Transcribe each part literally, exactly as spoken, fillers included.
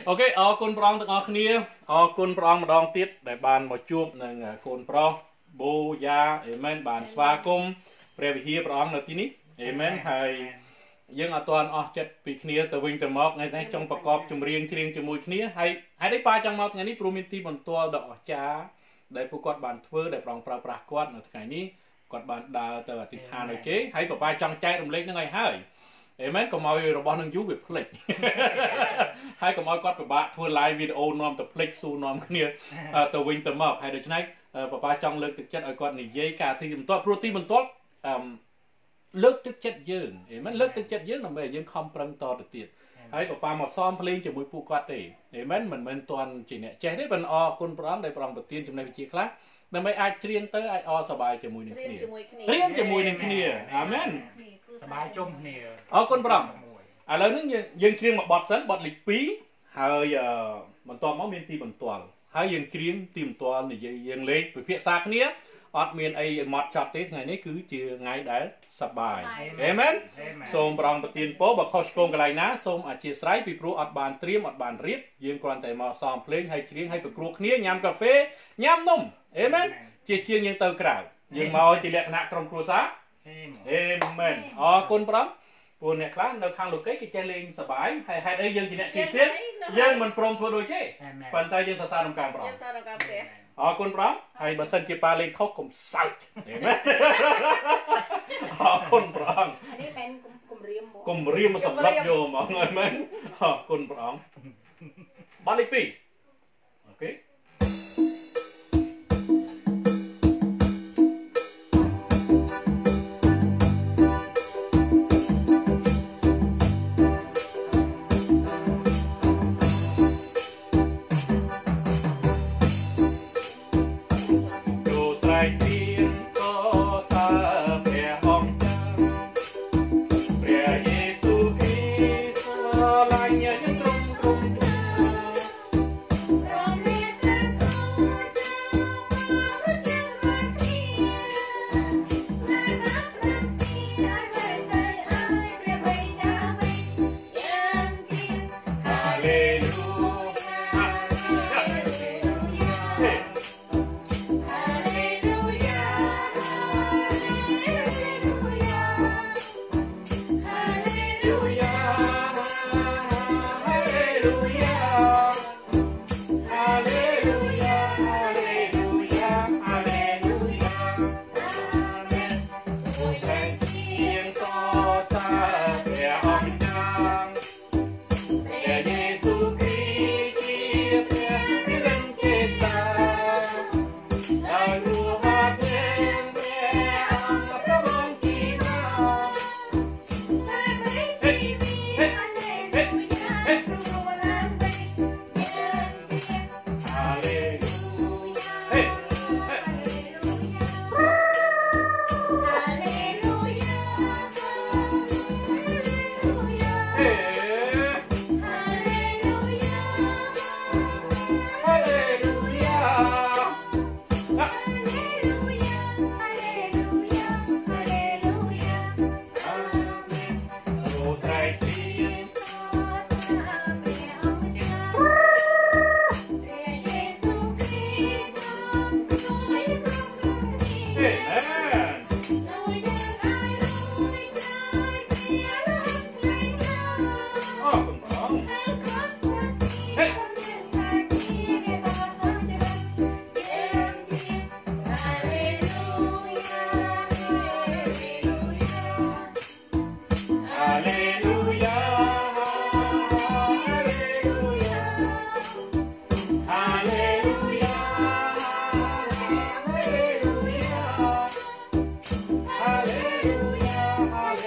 អូខេអរគុណព្រះអង្គទាំងអស់គ្នាអរគុណព្រះអង្គម្ដងទៀតដែលបានមកជួបនឹងកូនប្រុសបូយ៉ាអេមែនបានស្វាគមន៍ព្រះវិហារព្រះអង្គនៅទីនេះអេមែនហើយយើងអត់ទាន់អស់ចិត្តពីគ្នាទៅវិញទៅមកថ្ងៃនេះចង់ប្រកបចម្រៀងច្រៀងជាមួយគ្នាហើយហើយនេះប៉ាចង់មកថ្ងៃនេះព្រោះមានទីបន្ទាល់ដ៏អស្ចារ្យដែលពួកគាត់បានធ្វើដែលប្រងប្រើប្រាស់គាត់នៅថ្ងៃនេះគាត់បានដើរទៅអធិដ្ឋានឲ្យគេហើយប៉ាចង់ចែករំលែកនឹងឲ្យហើយអេមែនកុំឲ្យរបស់នឹងយូរវាភ្លេចហើយកុំឲ្យគាត់ពិបាកធ្វើ live វីដេអូនាំទៅភ្លេចស៊ូនាំគ្នាទៅវិញទៅមកហើយដូច្នេះប៉ាចង់លើកទឹកចិត្តឲ្យគាត់និយាយការទីបន្ទាត់ព្រោះទីបន្ទាត់អឺលើកទឹកចិត្តយើងអេមែនលើកទឹកចិត្តយើងដើម្បីឲ្យយើងខំប្រឹងតទៅទៀតហើយប៉ាមកซ้อมភ្លេងជាមួយពួកគាត់ទេអេមែនមិនមែនទាន់ជាអ្នកចេះទេប៉ុន្តែអរគុណព្រះអង្គដែលព្រះអង្គប្រទានចំណេះវិជ្ជាខ្លះដើម្បីអាចច្រៀងទៅអាចអរសប្បាយជាមួយនឹងគ្នារៀនជាមួយនឹងគ្នាអាមែនសប្បាយជុំគ្នាអរគុណព្រះអង្គឥឡូវនេះយើងច្រៀងមួយបទសិនបទលេខពីរហើយបន្ទាប់មកមានទីបន្ទាល់ហើយយើងច្រៀងទីបន្ទាល់និយាយយើងលេងពិភាក្សាគ្នាអត់មានអីមកចត់ទេថ្ងៃនេះគឺជាថ្ងៃដែលសប្បាយអេមែនសូមព្រះអង្គប្រទានពរបើខុសឆ្គងកន្លែងណាសូមអធិស្ឋានពីព្រោះអត់បានត្រៀមអត់បានរៀបយើងគ្រាន់តែមកซ้อมភ្លេងហើយច្រៀងហើយប្រគ្រោះគ្នាញ៉ាំកាហ្វេញ៉ាំនំអេមែនជាជាងយើងទៅក្រៅយើងមកជាលក្ខណៈក្រុមគ្រួសារអេមែនអរគុណព្រះអង្គពួកអ្នកខ្លះនៅខាងលោកគេគេចេះលេងសប្បាយហើយហេតុអីយើងជាអ្នកគីសៀនយើងមិនព្រមធ្វើដូចទេប៉ុន្តែយើងសរសើរក្នុងការព្រះអង្គអរគុណព្រះហើយបើសិនជាប៉ាលេងខុសកុំសើចឃើញទេអរគុណព្រះនេះមិនគំរាមគំរាមសម្រាប់យកហ្មងអមែនអរគុណព្រះបទលេខពីរអូខេ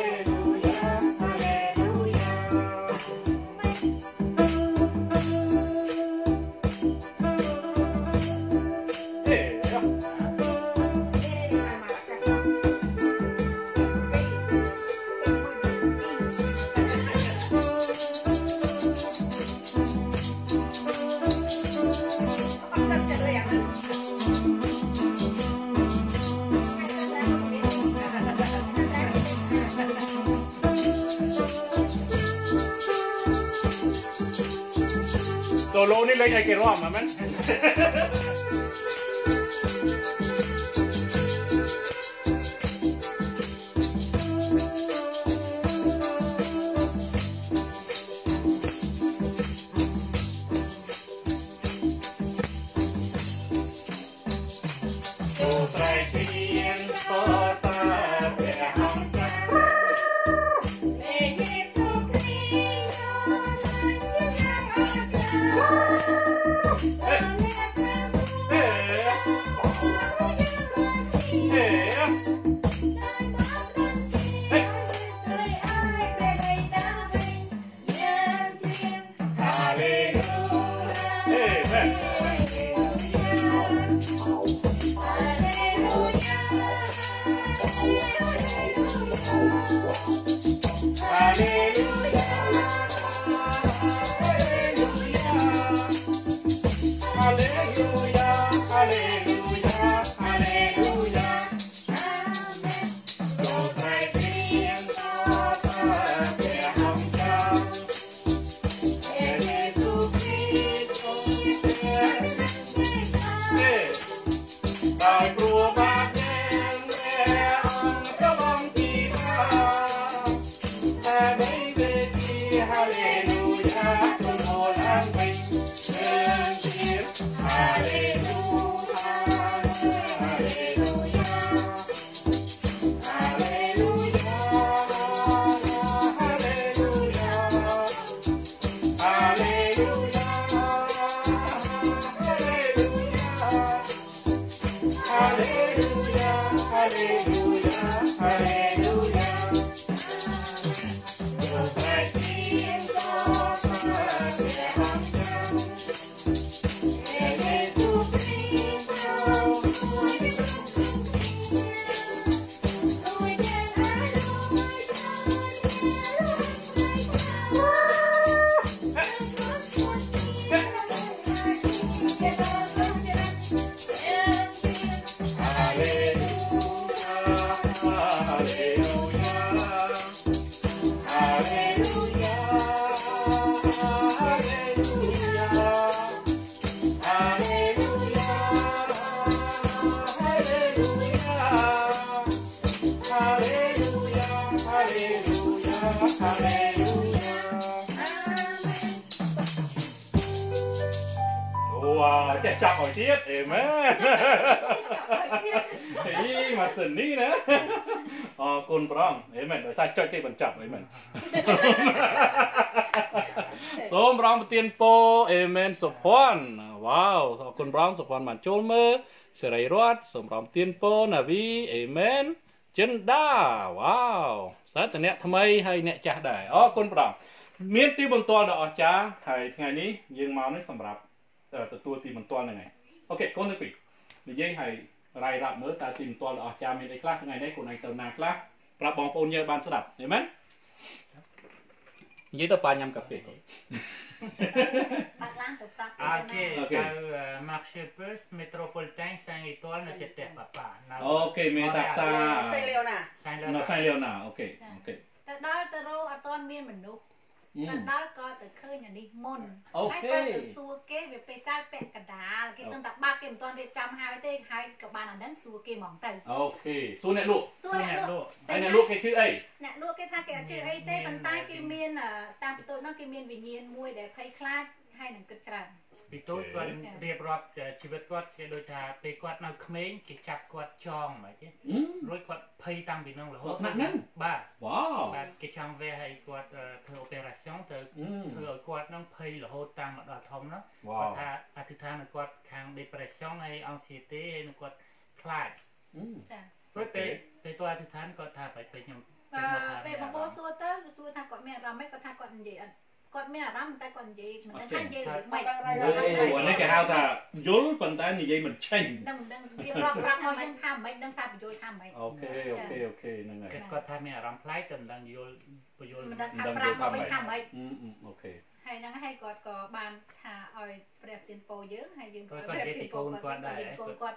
Hallelujah, hallelujah. solo នេះលេងឲ្យគេរាំមែនចេះចាប់ឲ្យទៀតអេមែនអីម៉ាស៊ីននេះណាអរគុណប្រងអេមែនដោយសារចុចទេបញ្ចប់អីមែនសូមប្រងប្រទានពរអេមែនសុភ័ណ្ឌវ៉ាវអរគុណប្រងសុភ័ណ្ឌបានចូលមើលសេរីរតសូមប្រងប្រទានពរណាវីអេមែនចិនដាវ៉ាវសាតអ្នកថ្មីហើយអ្នកចាស់ដែរអរគុណប្រងមានទីបន្ទាល់ដ៏អស្ចារ្យហើយថ្ងៃនេះយើងមកនេះសម្រាប់ទទួលទីបន្ទាល់ហ្នឹងហើយអូខេកូនទៅពីនិយាយឲ្យរាយរាប់មើលតើទីបន្ទាល់ដ៏អស្ចារ្យមានអីខ្លះថ្ងៃនេះកូនឯងទៅណាខ្លះប្រាប់បងប្អូនយើងបានស្ដាប់ឃើញមែននិយាយទៅប៉ាញ៉ាំកាហ្វេកូនបាក់ឡានទៅប្រាប់អូខេទៅ Marché Plus Métropolitain 5 étoiles នៅចិត្តប៉ាប៉ាអូខេមេតាផ្សារសៃលីអូណានៅសៃលីអូណាអូខេអូខេទៅដល់ទៅរកអត់ទាន់មានមនុស្សទៅដល់ក៏ទៅឃើញអានេះមុនហើយក៏ទៅសួរគេវាពេលសាលពាក់កដាលគេទៅតែបាក់គេមិនទាន់រៀបចំហើយទេហើយក៏បានអាហ្នឹងសួរគេហ្មងទៅអូខេសួរអ្នកលក់សួរអ្នកលក់ហើយអ្នកលក់គេឈ្មោះអីអ្នកលក់គេថាគេអត់ឈ្មោះអីទេប៉ុន្តែគេមានតាមបន្ទូចនោះគេមានវិញ្ញាណមួយដែលភ័យខ្លាចហើយនឹងគិតច្រើនពីទូចគាត់រៀបរាប់ជីវិតគាត់គេដូចថាពេលគាត់នៅក្មេងគេចាប់គាត់ចងហ្មងទេរួចគាត់ភ័យតាំងពីនោះរហូតណាស់ហ្នឹងបាទវ៉ាវបាទគេចង់វេឲ្យគាត់ធ្វើអូបេរ៉ាសង់ទៅធ្វើឲ្យគាត់នឹងភ័យរហូតតាមមកដល់ធំនោះគាត់ថាអធិដ្ឋាននឹងគាត់ខាង depression ហើយ anxiety ហើយនឹងគាត់ខ្លាចចាព្រោះពេលពេលទៅអធិដ្ឋានគាត់ថាបែបពេលខ្ញុំពេលបងប្អូនសួរទៅសួរថាគាត់មានអារម្មណ៍ម៉េចគាត់ថាគាត់និយាយអត់គាត់មានអារម្មណ៍តែគាត់និយាយមិនដឹងថានិយាយរបៀបម៉េចអូនេះគេហៅថាយល់ប៉ុន្តែនិយាយមិនចេញដឹងមិនដឹងគេប្រាប់ប្រាប់មកយើងថាមិនដឹងថាបញ្យល់ថាមិនអូខេអូខេអូខេហ្នឹងហើយគាត់ថាមានអារម្មណ៍ប្លែកតែមិនដឹងយល់បញ្យល់មិនដឹងថាប្រាប់មកវិញថាមិនអូខេហើយហ្នឹងហើយគាត់ក៏បានថាឲ្យព្រះទានពរយើងហើយយើងក៏ព្រះទានពរគាត់ដែរគាត់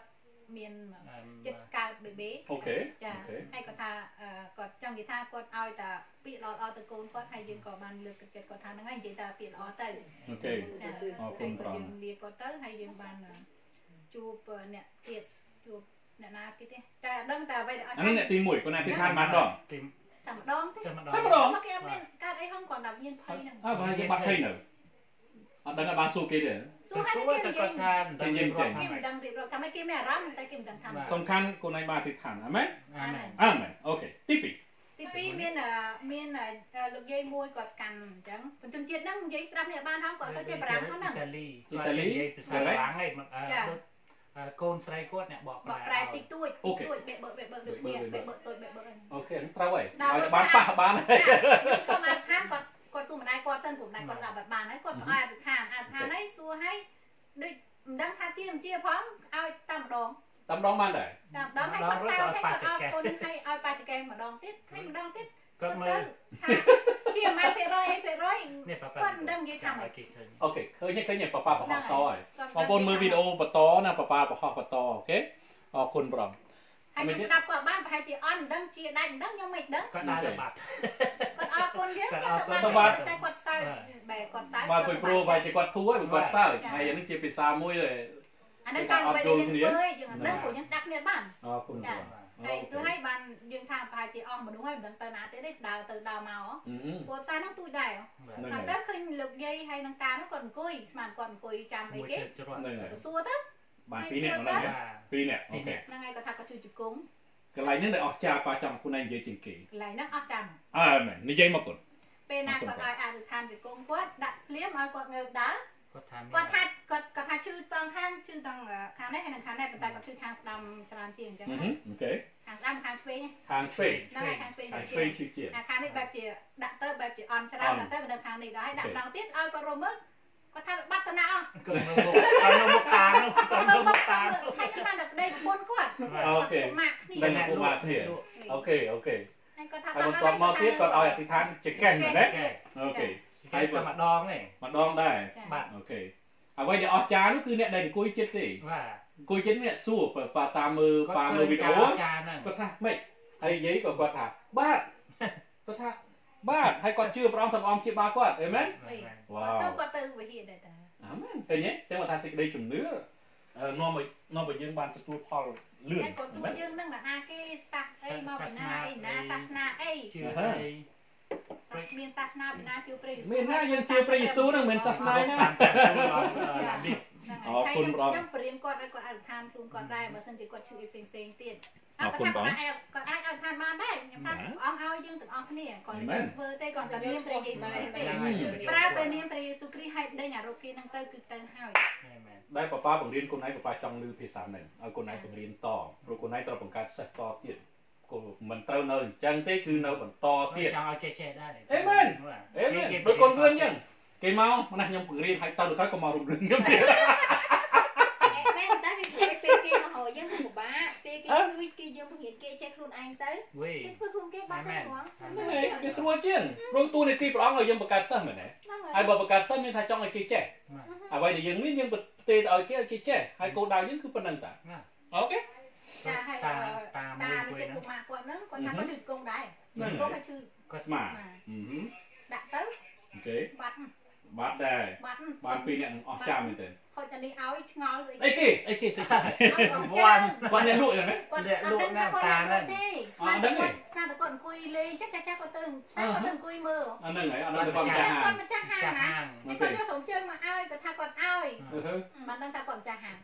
មានចិត្តកើតបេបេចាហើយគាត់ថាគាត់ចង់និយាយថាគាត់ឲ្យតែពាក្យល្អៗទៅកូនគាត់ហើយយើងក៏បានលើកទឹកចិត្តគាត់ថាហ្នឹងហើយនិយាយតែពាក្យល្អទៅអូខេអរគុណប្រងយើងលាគាត់ទៅហើយយើងបានជួបអ្នកទៀតជួបអ្នកណាទៀតទេតែដឹងតែអ្វីដែលអត់អានេះអ្នកទីមួយគាត់ណាទីឋានបានដងទីតែម្ដងទេតែម្ដងមកគេអត់មានកើតអីហងគាត់តែមានភ័យហ្នឹងអើបើយើងបាត់ភ័យនៅអត់ដឹងឲ្យបានសួរគេទេសួរហើយគេគាត់ថាមិនដឹងគេមិនដឹងរៀបរាប់ថាម៉េចគេមានអារម្មណ៍តែគេមិនដឹងថាសំខាន់កូនឯងបានទីឋានអាមែនអាមែនអាមែនអូខេទីពីរទីពីរមានមានលោកយាយមួយគាត់កាន់អញ្ចឹងបញ្ជនជាតិហ្នឹងនិយាយស្ដាប់នេះបានហងគាត់អត់សូវចេះបារាំងហ្នឹងអ៊ីតាលីគាត់និយាយភាសាបារាំងឯងកូនស្រីគាត់អ្នកបកប្រែតិចតួចតិចតួចបែកបើបែកបើដូចគ្នាបែកបើតូចបែកបើអូខេត្រូវហើយឲ្យបានប៉ះបានហើយសូមអធិដ្ឋានគាត់គាត់សួរម្ដាយគាត់សិនព្រោះម្ដាយគាត់ដាក់បាត់បានហើយគាត់ឲ្យអធិដ្ឋានអធិដ្ឋានហើយសួរឲ្យដូចមិនដឹងថាជាមិនជាផងឲ្យតែម្ដងតែម្ដងបានដែរតែម្ដងឲ្យគាត់សើឲ្យគាត់អោកូនឲ្យឲ្យបាច់កែម្ដងទៀតហើយម្ដងទៀតគាត់មើលថាជាម៉ែភាគរយអីភាគរយគាត់មិនដឹងនិយាយថាម៉េចអូខេឃើញឃើញប៉ាប៉ាបរោះតហើយបងប្អូនមើលវីដេអូបន្តណាប៉ាប៉ាបរោះបន្តអូខេអរគុណប្រងហើយខ្ញុំស្ដាប់គាត់បានប្រហែលជាអន់មិនដឹងជាដាច់មិនដឹងខ្ញុំមិនដឹងគាត់ដើរបាត់គាត់អរគុណយើងគាត់ទៅបាត់តែគាត់សើចបែរគាត់សើចបាទពីព្រោះបែរជាគាត់ធូរហើយគាត់សើចហើយអានេះជាភាសាមួយដែលអានេះតាមបែរយើងធ្វើយើងអត់ដឹងព្រោះយើងស្ដាប់គ្នាបានអរគុណបាទហើយព្រោះហើយបានយើងថាប្រហែលជាអស់មនុស្សហើយមិនដឹងទៅណាទៀតទេដើរទៅដើរមកពួកផ្សារហ្នឹងទូចដែរអត់ទៅឃើញលោកយាយហើយនឹងតានោះគាត់អង្គុយស្មានគាត់អង្គុយចាំអីគេសួរទៅបានពីរនាក់ហ្នឹងពីរនាក់អូខេហ្នឹងហើយគាត់ថាគាត់ជួយជង្គង់កន្លែងហ្នឹងដែលអស់ចាប៉ាចង់ខ្លួនឯងនិយាយជាងគេកន្លែងហ្នឹងអស់ចាំអើមែននិយាយមកគាត់ពេលណាគាត់ឲ្យអធិដ្ឋានជង្គង់គាត់ដាក់ភ្លាមឲ្យគាត់ងើបដើរគាត់ថាគាត់ថាគាត់គាត់ថាឈឺសងខាងឈឺទាំងខាងនេះហើយនិងខាងនេះប៉ុន្តែគាត់ឈឺខាងស្ដាំច្រើនជាងអញ្ចឹងណាអូខេខាងស្ដាំខាងឆ្វេងខាងឆ្វេងហ្នឹងហើយខាងឆ្វេងខាងឆ្វេងឈឺជាងខាងនេះបែបជាដាក់ទៅបែបជាអន់ច្រើនដាក់ទៅនៅខាងនេះដល់ហើយដាក់ដល់ទៀតឲ្យគាត់រមើលគាត់ថាបាត់តាណាអស់គាត់មើលមុខគាត់មើលមុខតានោះគាត់មើលមុខតាហើយខ្ញុំបានតែប្តីប្រពន្ធគាត់អូខេម៉ាក់គ្នាដឹងពុកម៉ាក់គ្នាអូខេអូខេហើយគាត់ថាបាត់គាត់មកទៀតគាត់ឲ្យអធិដ្ឋានជាកេះមែនទេអូខេហើយតែម្ដងទេម្ដងដែរបាទអូខេអ្វីដែលអស្ចារ្យនោះគឺអ្នកដែលអង្គុយចិត្តទេបាទអង្គុយចិត្តនេះសួរប៉ាតាមមើលប៉ាមើលវីដេអូគាត់ថាម៉េចហើយនិយាយក៏គាត់ថាបាទគាត់ថាបាទហើយគាត់ជឿព្រះអង្គថាព្រះអង្គជាបាគាត់អេមែនវ៉ាវគាត់ទៅវិហារដែរតាអាមែនឃើញទេចឹងគាត់ថាសេចក្តីជំនឿនាំឲ្យនាំឲ្យយើងបានទទួលផលលឿនគាត់សួរយើងនឹងណាគេសាសអីមកពីណាអីណាសាសនាអីជឿអីមានសាសនាពីណាជឿព្រះយេស៊ូវមានណាយើងជឿព្រះយេស៊ូវហ្នឹងមិនសាសនាណាអរគុណព្រះអង្គខ្ញុំព្រាមគាត់ឲ្យគាត់អធិដ្ឋានខ្លួនគាត់ដែរបើមិនជាគាត់ជឿអីផ្សេងផ្សេងទៀតអរគុណព្រះអង្គគាត់អាចអធិដ្ឋានបានដែរខ្ញុំថាអង្គឲ្យយើងទាំងអស់គ្នាគាត់យើងធ្វើទេគាត់តែនាមព្រះយេស៊ូវទេប្រើព្រះនាមព្រះយេស៊ូវគ្រីស្ទឲ្យដេញអារោគគេហ្នឹងទៅគឺទៅហើយដែលប៉ាប៉ាបង្រៀនខ្លួនឯងប៉ាប៉ាចង់ឮភាសាហ្នឹងឲ្យខ្លួនឯងបង្រៀនតព្រោះខ្លួនឯងត្រូវបង្កើតសិស្សតទៀតគោមិនត្រូវនៅអញ្ចឹងទេគឺនៅបន្តទៀតចង់ឲ្យគេចេះដែរអេមែនអេមែនដូចកូនឿនអញ្ចឹងគេមកណាខ្ញុំបង្រៀនឲ្យទៅទៅក៏មករំលឹកខ្ញុំទៀតអេមែនតែវាពេលគេមកហៅយើងពិបាកពេលគេជួយគេយើងបង្រៀនគេចេះខ្លួនឯងទៅគេធ្វើខ្លួនគេបាត់ទៅហ្មងគេស្រួលជាងព្រោះទូនីតិព្រះអង្គឲ្យយើងបង្កើតសិស្សមែនទេហើយបើបង្កើតសិស្សមានថាចង់ឲ្យគេចេះអ្វីដែលយើងមានយើងប្រទេទៅឲ្យគេឲ្យគេចេះហើយគោលដៅយើងគឺប៉ុណ្្នឹងតាអូខេចាហើយតាមតានៅចិត្តពុកម៉ាក់គាត់ហ្នឹងគាត់ថាគាត់ជឿជង្គង់ដែរជឿជង្គង់ហើយជឿគាត់ស្មាដាក់ទៅអូខេបាត់បាត់ដែរបានពីរអ្នកនឹងអស់ចាំមែនទេហូចតែនេះឲ្យឆ្ងល់ស្អីអីគេអីគេស្អីវ៉ាន់គាត់អ្នកលក់ហ្នឹងគាត់អ្នកលក់ណាតាហ្នឹងអត់ដឹងទេថាតែគាត់អង្គុយលេងចាស់ចាស់ចាស់គាត់ទៅតែគាត់ទៅអង្គុយមើលអាហ្នឹងហើយអត់ដឹងតែគាត់ម្ចាស់ហាងគាត់ម្ចាស់ហាងណាគាត់យកស្រុំជើងមកឲ្យគាត់ថាគាត់ឲ្យមិនដឹងថាគាត់ម្ចាស់ហាង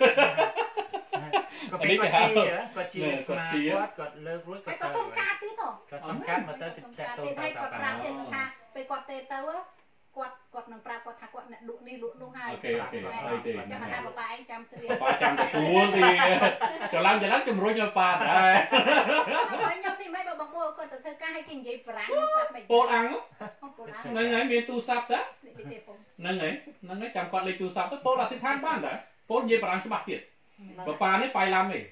គាត់ពីគាត់ជាគាត់ជាស្មាគាត់គាត់លើករួចគាត់គាត់សុំការទៀតហ៎គាត់សុំការមកទៅទៅទៅឲ្យគាត់ប្រាប់ទៀតថាពេលគាត់ទេទៅគាត់គាត់នឹងប្រាប់គាត់ថាគាត់អ្នកលក់នេះលក់នោះហើយអូខេអូខេហើយទេចាំថាប៉ាប៉ាឯងចាំត្រៀមប៉ាចាំទទួលទីច្រឡំច្រឡំជំរុញឲ្យប៉ាដែរហើយខ្ញុំនេះមិនបើបងប្អូនគាត់ទៅធ្វើការឲ្យគេនិយាយប្រាំងស្ដាប់មិនពោលអាំងហ្នឹងហើយមានទូរស័ព្ទតាហ្នឹងហើយហ្នឹងហើយចាំគាត់លេខទូរស័ព្ទទៅពោលអធិដ្ឋានបានដែរពោលនិយាយប្រាំងច្បាស់ទៀតប៉ាប៉ានេះបាយឡាំទេ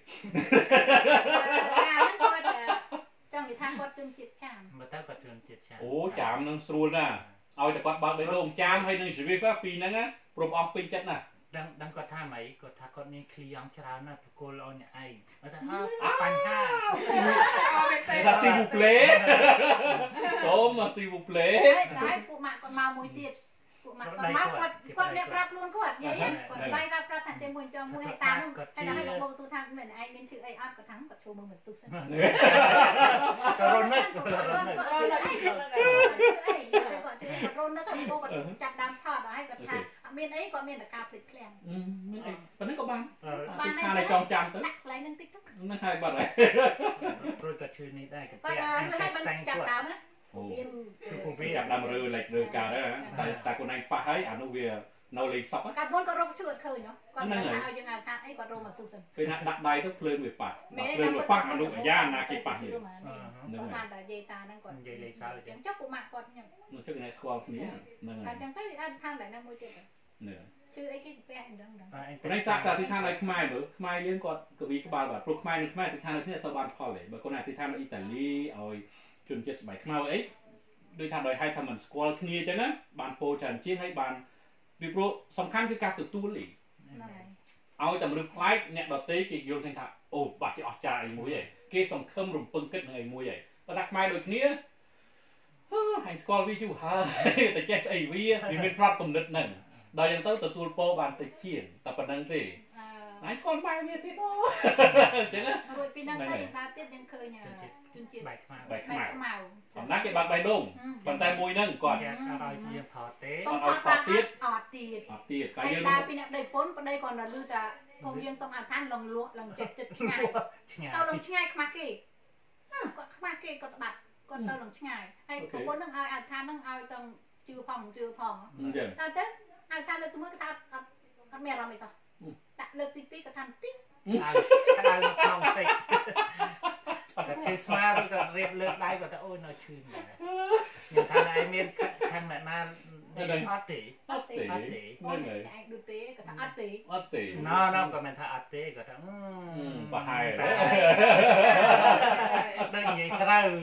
គាត់ចង់និយាយថាគាត់ជឿជាតិចាមមើលទៅគាត់ជឿជាតិចាមអូចាមនឹងស្រួលណាស់ឲ្យតែគាត់បើកបេះដូងចាមហើយនឹងជីវិតពីហ្នឹងណាព្រមអស់ពេញចិត្តណាតดังดังก็ท่าไหมก็ท่าก็นี่คลียงชรานะทุกคนเอาเนี่ยไอ้แล้วแต่อ้าวปัญหาถ้าซีบุเพลโตมาซีบุเพลได้ปูมาก็มามุยติดปูมาก็มาก็ก็เนี่ยรับล้วนก็เยอะๆก็ไล่รับรับทางใจมวยจอมวยให้ตานุ่มให้เราให้บอกโบสุทางเหมือนไอ้มินชื่อไอ้ออดก็ทั้งก็โชว์มือเหมือนตุ๊กซึ่งก็ร้อนนึกร้อนนึกร้อนนึกชื่อไอ้ไปก่อนชื่อไอ้ร้อนนึกก็โบก็จับดำทอดให้กับทางมินไอ้ก็มินแต่กาผลิตแคลงอืมมินไอ้ปนั้นก็บางบางอะไรจองจำตัวนักไรนึงติ๊กต๊อกนั่นใครบ้างไรโปรยกับชื่อนี้ได้กับก็เราให้มันจับดำนะโอ้จับดำเรือเหล็กเรือกาได้นะแต่แต่คนนั้นป้าให้อนุเวียนเลยสับอ่ะการบนก็รบเชื่อเคยเนาะก็ถ้าเอาอย่างงั้นทางไอ้ก็รบมาสู้สันเป็นนักดักใดทุกเพลิงไปปัดเพลิงไปปักอนุย่านนาคีปักอยู่ประมาณแต่เยตานั่นก่อนเยเลยซาจังเจ้าปูมาก่อนยังมันชื่อในสควอลนี้นั่นไงแต่จังเต้อันทางไหนนั่งมวยเจ็บเนี่ยชื่อไอ้กี่แป้งดังๆในสักแต่ที่ทางไหนขมายหรือขมายเลี้ยงก่อนกบีกบาลแบบปลุกขมายนึกขมายที่ทางไหนที่สวรรค์พอเลยบางคนอาจที่ทางอิตาลีเอาจนเจ็ดสมัยขมายเอ้ยโดยทางโดยให้ทำเหมือนสควอลนี้จังนั้นบานโปจันเชี่ยให้บานวิปโรสำคัญคือการตื่นตัวหลีเอาแต่มรึกไล่เนี่ยดอตเต้กี่โยนทังท่าโอ้บาดที่ออกใจมวยใหญ่เกสองเข้มรุมปึงกิดไงมวยใหญ่ระดับไม้โดยนี้ให้สกอลวิจูฮาแต่เจสไอวีมีเป็นพลาดกำนึดนั่นโดยยังต้องตัวตัวโปบานตะเคียนแต่ปนังตีไหนสกอลไม้เนี่ยที่โน่จังนะรวยปีนังไต้ตาเตี้ยยังเคยเนี่ยจุนจีใบขมใบขมนักเก็บบัตรใบดงบัตรแต่มวยนั่งก่อนอะไรที่ยังถอดเต้ต้องถอดตีดอดตีดอดตีดไอ้ตาปีนังได้พ้นไปได้ก่อนนะลือจะพงยังสองอันท่านลงลวกลงเจ็ดจุดง่ายเตาลงง่ายขมาเกย์ก็ขมาเกย์ก็ตบัดก็เตาลงง่ายไอ้ขบวนนั่งเอาอันท่านนั่งเอาตรงจือพองจือพองตาเต้อันท่านเลยตัวมือกระทำอันเมียเราไม่ต่อแต่เลิกติ๊กปีกระทำติ๊กกระดานลงติ๊กแต่ชื่อสมาร์ทก็เรียบเลือกได้ก็จะโอ้ยน่าชื่นเลยอย่างทางไอ้เมียนทางไหนมาเนี่ยอัตติอัตติอัตตินี่ไงไอ้ดูเต้ก็ทำอัตติอัตติน้าน้าก็เป็นทางอัตติก็ทำอืมปะไฮเลยนั่งยังกระไร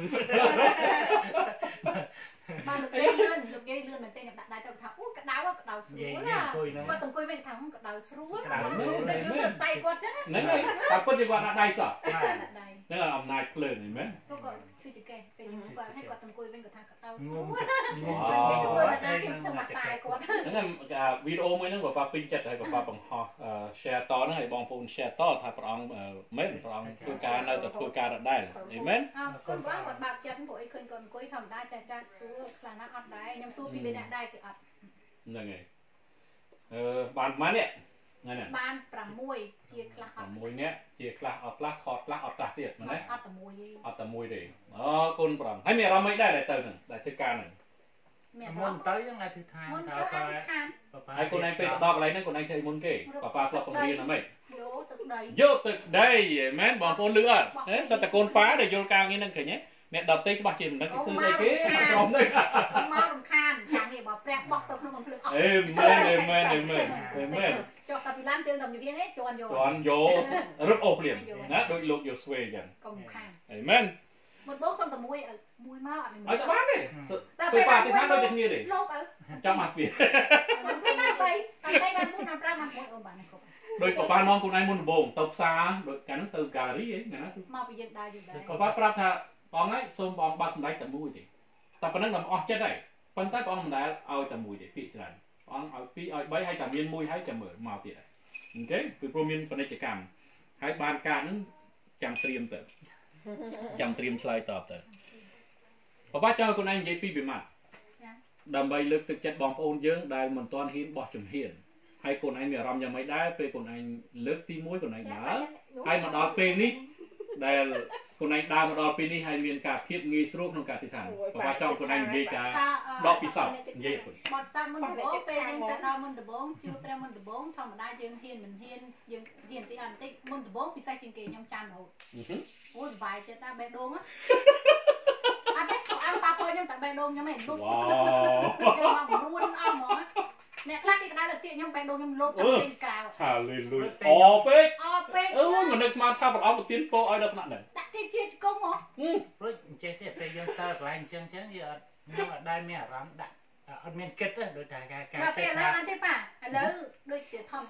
มาลูกยัยเลื่อนลูกยัยเลื่อนมันเต้นกับได้แต่ทำอู้กระดาวว่ากระดาวสวยนะก็ต้องคุยไม่ทำกระดาวสวยนะแต่ยืนใส่กอดจังนั่นไงแต่ก็จะว่าได้สักนั่นอำนาจเพลินเห็นไหมก็ก็ชื่อจะแก่เป็นกอดให้กอดต้องคุยเป็นกอดทางกระดาวสวยให้ทุกคนนะที่ทำมาใส่กอดนั่นวิดีโอมือนั่งแบบว่าปิ้งจัดให้แบบว่าบังฮอแชร์ต่อนั่นให้บองพูนแชร์ต่อถ้าประองเม้นประองคุยการเราจะคุยการได้เห็นไหมคนว่ากอดบาดเจ็บผมไอ้คนก่อนคุยทำได้จะจะสู้สารอัดได้ยังสู้ปีเป็นได้คืออัดยังไงเออบานมาเนี่ยนั่นน่ะบานปรามวยเจียคลาปรามวยเนี่ยเจียคลาอัดลากคอดลากอัดตาเตียดมันเนี่ยอัดตะมวยอัดตะมวยดิอ๋อคนปรามให้เมียเราไม่ได้ได้เติมหนึ่งได้ที่การหนึ่งมุนเต้ยังไงที่ทางมุนเต้อธิษฐานไอ้คนนั้นเป็นดอกอะไรนั่นคนนั้นใช้มุนเก๋ป้าป้าครอบครัวเรียนนะไม่โยตึกใดโยตึกใดแม่บอกคนเลือดเอ๊ะสัตว์โกนฟ้าเดี๋ยวโยนกลางนี้นั่นเขยเนี่ยเนี่ยดับเต้ก็บาดเจ็บนั่นคือใส่เก๋มาจอมเลยค่ะมาลำคาญอย่างนี้บอกแปลกบอกตัวขนมเพลิงเอ้ยเมื่อเอ้ยเมื่อเอ้ยเมื่อเอ้ยเมื่อจอกกับพี่ล้านเจอกับอยู่เพียงไอ้จวนโยจวนโยรึบโอเปลี่ยนนะโดยลูกโยสเวย์กันก็มุขานเอ้ยเมื่อมันบอกส่งแต่มวยเออมวยมากอ่ะเอาสบายเลยไปป่าที่ท่านโดยจะนี่เลยโลกเออจำมาเปลี่ยนมันไม่น่าไปแต่ไปกันพูดน้ำปลามันมวยเออบ้านนะครับโดยป้าน้องคนนั้นมุนโบงตบซาโดยการนั้นเติมกาลีเองนะมาไปยังได้อยู่ได้ก็ป้าปรับท่าปองไอ้ส้มปองบาสไลแต่มวยดิแต่ปนังนำออกจะได้ปันใต้ปองมันได้เอาแต่มวยดิพี่จันปองเอาพี่เอาใบให้แต่เมียนมวยให้จะเหมือนมาเปลี่ยนโอเคคือโปรเมียนเป็นกิจกรรมให้บานการนั้นจำเตรียมเติมจำเตรียมชลายตอบเติมป้าป้าเจ้าคนนั้นยัยปีบิมัดดำใบเลือกตึกจัดบองโอนเยอะได้เหมือนตอนหินบอกจุ่มเฮียนให้คนนั้นมีรำยังไม่ได้ไปคนนั้นเลือกตีมวยคนนั้นนะให้มาดอเปนิดได้คนนั้นดาวมาดอปีนี้ให้เมียนกาเพียบงี้สรุปក្នុងការទីឋានเพราะว่าช่องคนนั้นនិយាយការដកពិសោធន៍និយាយคนបត់តាមមុនដំបូងពេលយើងទៅដល់មុនដំបូងជឿព្រះមុនដំបូងធម្មតាយើងហ៊ានមិនហ៊ានយើងហ៊ានទីអត់តិចមុនដំបូងពិសេសជាងគេខ្ញុំចាំរហូតអូសុបាយចិត្តតែបេះដូងអត់ទេអើប៉ាប៉ូខ្ញុំតែបេះដូងខ្ញុំឯងលុបខ្ញុំមករួនអស់ហ្មងអ្នកខ្លះគេក្តៅលើទៀកខ្ញុំបេះដូងខ្ញុំលុបទៅចេញក្រៅហាលុយលុយអពេកអពេកអឺមិននឹកស្មានថាប្រអប់ប្រទានពោឲ្យដល់ថ្នាក់ហ្នឹងដាក់គេជាឆ្កងហ៎ព្រោះចេះទេតែយើងតើកន្លែងអញ្ចឹងអញ្ចឹងវាអត់ខ្ញុំអត់ដែរមានអារម្មណ៍ដាក់អត់មានគិតទេដោយតែការការពេលឥឡូវអត់ទេប៉ាឥឡូវដូចជាធម្មតា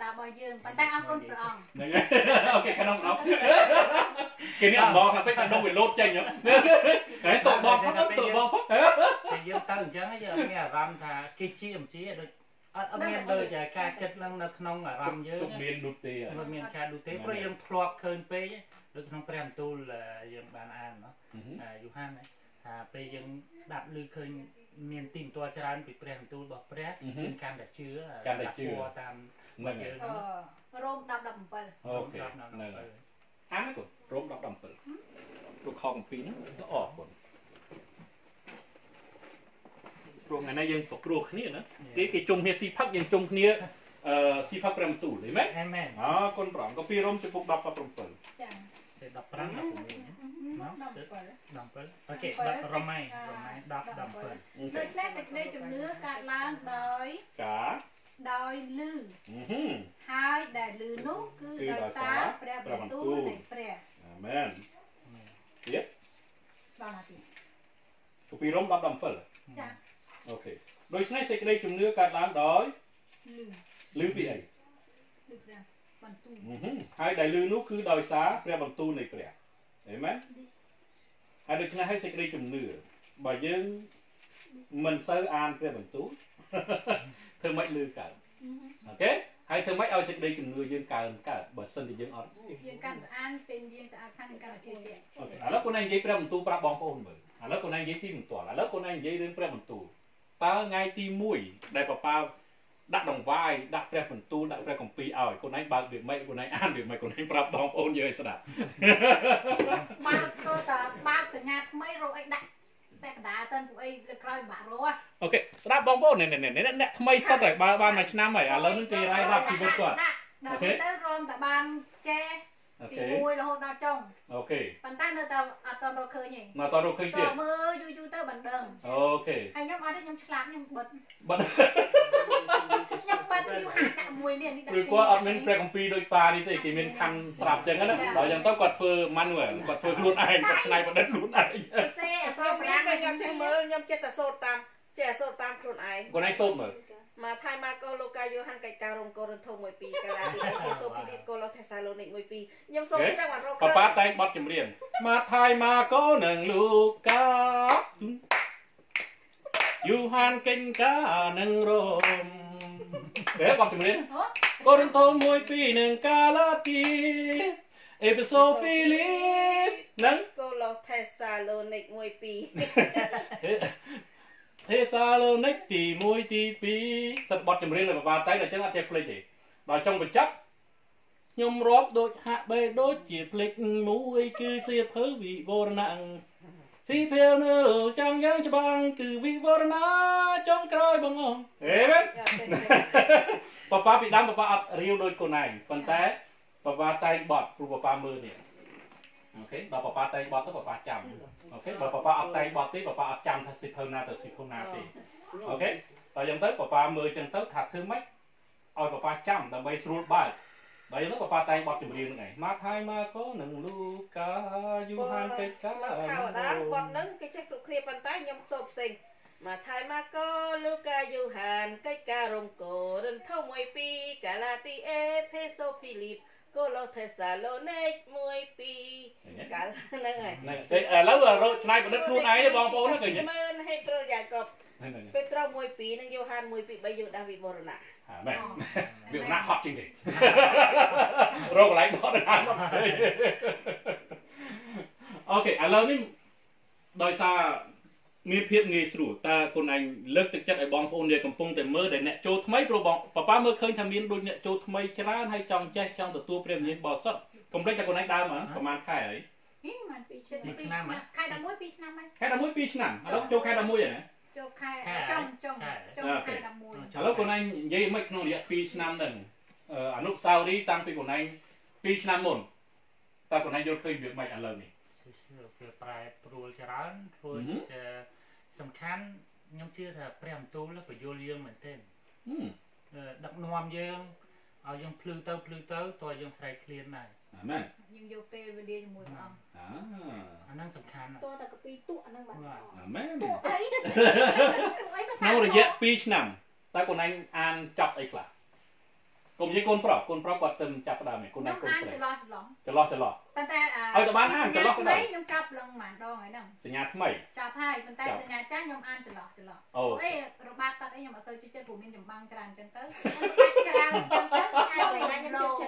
សារបស់យើងប៉ុន្តែអរគុណព្រះអង្គហ្នឹងហើយអូខេក្នុងដល់គេនេះអមងតែពេកតែដុំវាលោតចេញហ៎តែតបបងផឹកតបបងផឹកតែយើងទៅអញ្ចឹងយើងមានអារម្មណ៍ថាគេជាអំជាដូចអត់អត់មានដូចការគិតឡើងនៅក្នុងអារម្មណ៍យើងមានឌូទេអត់មានការឌូទេព្រោះយើងធ្លាប់ឃើញពេកដូចក្នុងព្រះបន្ទូលយើងបានអានណោះយូហានថាពេលយើងស្ដាប់ឮឃើញមានទីបន្ទាល់ច្រើនពីព្រះបន្ទូលរបស់ព្រះយើងកាន់តែជឿកាន់តែជឿតាមមកយើងរ៉ូមដប់ដប់bảy អូខេហ្នឹងហើយអានគាត់រ៉ូមដប់ដប់bảyព្រោះខំពីហ្នឹងក៏អរគុណព្រោះថ្ងៃនេះយើងប្រគ្រោះគ្នាណាគេគេជុំគ្នាស៊ីផឹកយើងជុំគ្នាអឺស៊ីផឹកព្រះបន្ទូលឃើញមែនមែនអរគុណព្រះអង្គក៏ពីរ៉ូមចំពុកដប់ដប់bảy ចាដប់ប្រាំដប់ប្រាំដប់ប្រាំដប់ប្រាំអូខេរ៉ូម៉ៃរ៉ូម៉ៃដប់ដប់ប្រាំដូច្នេះសេចក្តីជំនឿកើតឡើងដោយការដោយលឺហើយដែលលឺនោះគឺដោយសារព្រះបន្ទូលនៃព្រះអាមែនទៀតដល់ណាទៀតក៏ពីរ៉ូមដប់ដប់bảy ចាអូខេដូច្នេះសេចក្តីជំនឿកើតឡើងដោយលឺលឺពីអីលឺព្រះបន្ទូលហើយដែលលឺនោះគឺដោយសារព្រះបន្ទូលនៃព្រះអេមែនហើយដូច្នេះឲ្យសេចក្តីជំនឿបើយើងមិនសូវអានព្រះបន្ទូលធ្វើម៉េចលឺកើតអូខេហើយធ្វើម៉េចឲ្យសេចក្តីជំនឿយើងកើនកើតបើសិនជាយើងអត់យើងកាន់តែអានពេលយើងទៅអានខាងនឹងកាន់តែជឿជាក់អូខេឥឡូវខ្លួនឯងនិយាយព្រះបន្ទូលប្រាប់បងប្អូនមើលឥឡូវខ្លួនឯងនិយាយទីបន្ទាល់ឥឡូវខ្លួនឯងនិយាយរឿងព្រះបន្ទូលតើថ្ងៃទីមួយដែលប៉ាប៉ាដាក់ដង្វាយដាក់ព្រះបន្ទូលដាក់ព្រះគម្ពីរឲ្យខ្លួនឯងបើកវាមិនខ្លួនឯងអានវាមិនខ្លួនឯងប្រាប់បងប្អូនយើងឲ្យស្ដាប់បើកទៅតាបើកសញ្ញាថ្មីរកអីដាក់តែកដាទៅពួកអីលើក្រោយបាក់រស់អូខេស្ដាប់បងប្អូននេះអ្នកថ្មីសិតហើយបើបានមួយឆ្នាំហើយឥឡូវនេះគេរាយរាប់ជីវិតគាត់អូខេទៅរំតែបានចេះពីមួយរហូតដល់ចុងអូខេប៉ុន្តែនៅតែអត់តរកឃើញទេនៅតរកឃើញទៀតមើលយូរយូរទៅបានដឹងអូខេហើយខ្ញុំអត់ទេខ្ញុំឆ្លាតខ្ញុំបិទបិទខ្ញុំបិទយូរហាក់តែមួយនេះនេះព្រោះគាត់អត់មានព្រះគម្ពីរដូចប៉ានេះទេគេមានខណ្ឌស្រាប់ចឹងណាដល់ចឹងទៅគាត់ធ្វើ manual គាត់ធ្វើខ្លួនឯងគាត់ច្នៃប្រឌិតខ្លួនឯងសេអសប្រាំខ្ញុំចេះមើលខ្ញុំចេះតែសូត្រតាមចេះសូត្រតាមខ្លួនឯងខ្លួនឯងសូត្រមើលមកថៃម៉ាកូឡូកាយូហានកិច្ចការរងកូរិនថូមួយពីរកាឡាទីអេសូពីឌីកូឡូថេសាឡូនីកមួយពីរខ្ញុំសូត្រចឹងបានរកប៉ាប៉ាតែងបទចម្រៀងមកថៃម៉ាកូនឹងលូកាយូហានកិច្ចការនឹងរមគេបទចម្រៀងកូរិនថូមួយពីរនឹងកាឡាទីអេពីសូហ្វីលីនឹងកូឡូថេសាឡូនីកមួយពីរទេសាឡូនីកទីមួយទីពីរសិតបទចម្រៀងរបស់ប៉ាតែដល់ចឹងអត់ចេះភ្លេចទេដល់ចុងបញ្ចប់ខ្ញុំរាប់ដូចហាក់បីដូចជាភ្លេចមួយគឺសៀភៅវិវរណៈស៊ីភៅនៅចង់យ៉ាងច្បាស់គឺវិវរណៈចុងក្រោយបងអងហេមែនប៉ាប៉ាពីដើមប៉ាប៉ាអត់រាវដូចកូនឯងប៉ុន្តែប៉ាប៉ាតែងបទព្រោះប៉ាប៉ាមើលនេះអូខេដល់ប៉ាប៉ាតែងបទទៅប៉ាប៉ាចាំអូខេបើប៉ាប៉ាអត់តែងបទទេប៉ាប៉ាអត់ចាំថាសិភៅណាទៅសិភៅណាទេអូខេដល់យ៉ាងទៅប៉ាប៉ាមើលចឹងទៅថាធ្វើម៉េចឲ្យប៉ាប៉ាចាំដើម្បីស្រួលបើកដល់យ៉ាងទៅប៉ាប៉ាតែងបទចម្រៀងហ្នឹងឯងមកថៃមកកូនឹងលូកាយូហានកិច្ចការខាវតាបទហ្នឹងគេចេះគ្រប់គ្នាប៉ុន្តែខ្ញុំសូត្រផ្សេងមកថៃមកកូលូកាយូហានកិច្ចការរងកូរិនថូមួយពីរកាឡាទីអេផេសូហ្វីលីបកូឡូថេសាឡូនីកមួយពីរកាលហ្នឹងហើយតែឥឡូវរកឆ្នៃបណ្ឌិតខ្លួនឯងទេបងប្អូនឃើញទេមើលហេត្រូយ៉ាកបពេត្រុសមួយពីរនិងយ៉ូហានមួយពីរបីយើងដាស់វិវរណៈហាមែនវិវរណៈហត់ជាងទេរកកន្លែងបត់ណាស់មកអូខេឥឡូវនេះដោយសារមានភាពងាយស្រួលតើខ្លួនឯងលើកទឹកចិត្តឲ្យបងប្អូនដែលកំពុងតែមើលដែលអ្នកចូលថ្មីព្រោះបងប៉ាប៉ាមើលឃើញថាមានដូចអ្នកចូលថ្មីច្រើនហើយចង់ចេះចង់ទទួលព្រះវិញ្ញាណបរិសុទ្ធកុំភ្លេចតែខ្លួនឯងដើមហ៎ប្រហែលខែហើយហីមិនពីឆ្នាំខែដប់មួយពីរឆ្នាំហើយខែដប់មួយពីរឆ្នាំឥឡូវចូលខែដប់មួយហើយណាចូលខែចុងចុងចុងខែដប់មួយឥឡូវខ្លួនឯងនិយាយមិនក្នុងរយៈពីរឆ្នាំហ្នឹងអនុស្សាវរីយ៍តាំងពីខ្លួនឯងពីរឆ្នាំមុនតើខ្លួនឯងយល់ឃើញវាមិនឥឡូវនេះវាប្រែប្រួលច្រើនព្រោះសំខាន់ខ្ញុំជឿថាព្រះបន្ទូលបញ្យល់យើងមែនទេដឹកនាំយើងឲ្យយើងភ្លឺទៅភ្លឺទៅតើយើងស្រែកឃ្លានដែរអាមែនយើងយកពេលវេលាជាមួយព្រះអង្គអាអាហ្នឹងសំខាន់តើតែកពីទូអាហ្នឹងបាទអាមែនទូអីក្នុងរយៈពីរឆ្នាំតើខ្លួនឯងអានចប់អីខ្លះកុំនិយាយកូនប្រុសកូនប្រុសគាត់ទៅចាប់ដើមឯងកូនឯងកូនស្រីច្រឡោះច្រឡោះច្រឡោះច្រឡោះប៉ុន្តែឲ្យតែបានអានច្រឡោះក៏ได้ខ្ញុំចាប់ឡើងប៉ុន្មានដងហើយហ្នឹងសញ្ញាថ្មីចាប់ហើយប៉ុន្តែសញ្ញាចាស់ខ្ញុំអានច្រឡោះច្រឡោះអូអេរបាក់សត្វអីខ្ញុំអត់សូវជឿចិត្តព្រោះមានចម្បាំងច្រើនអញ្ចឹងទៅច្រើនអញ្ចឹងទៅអានលេងណាខ្ញុំជឿចិត្ត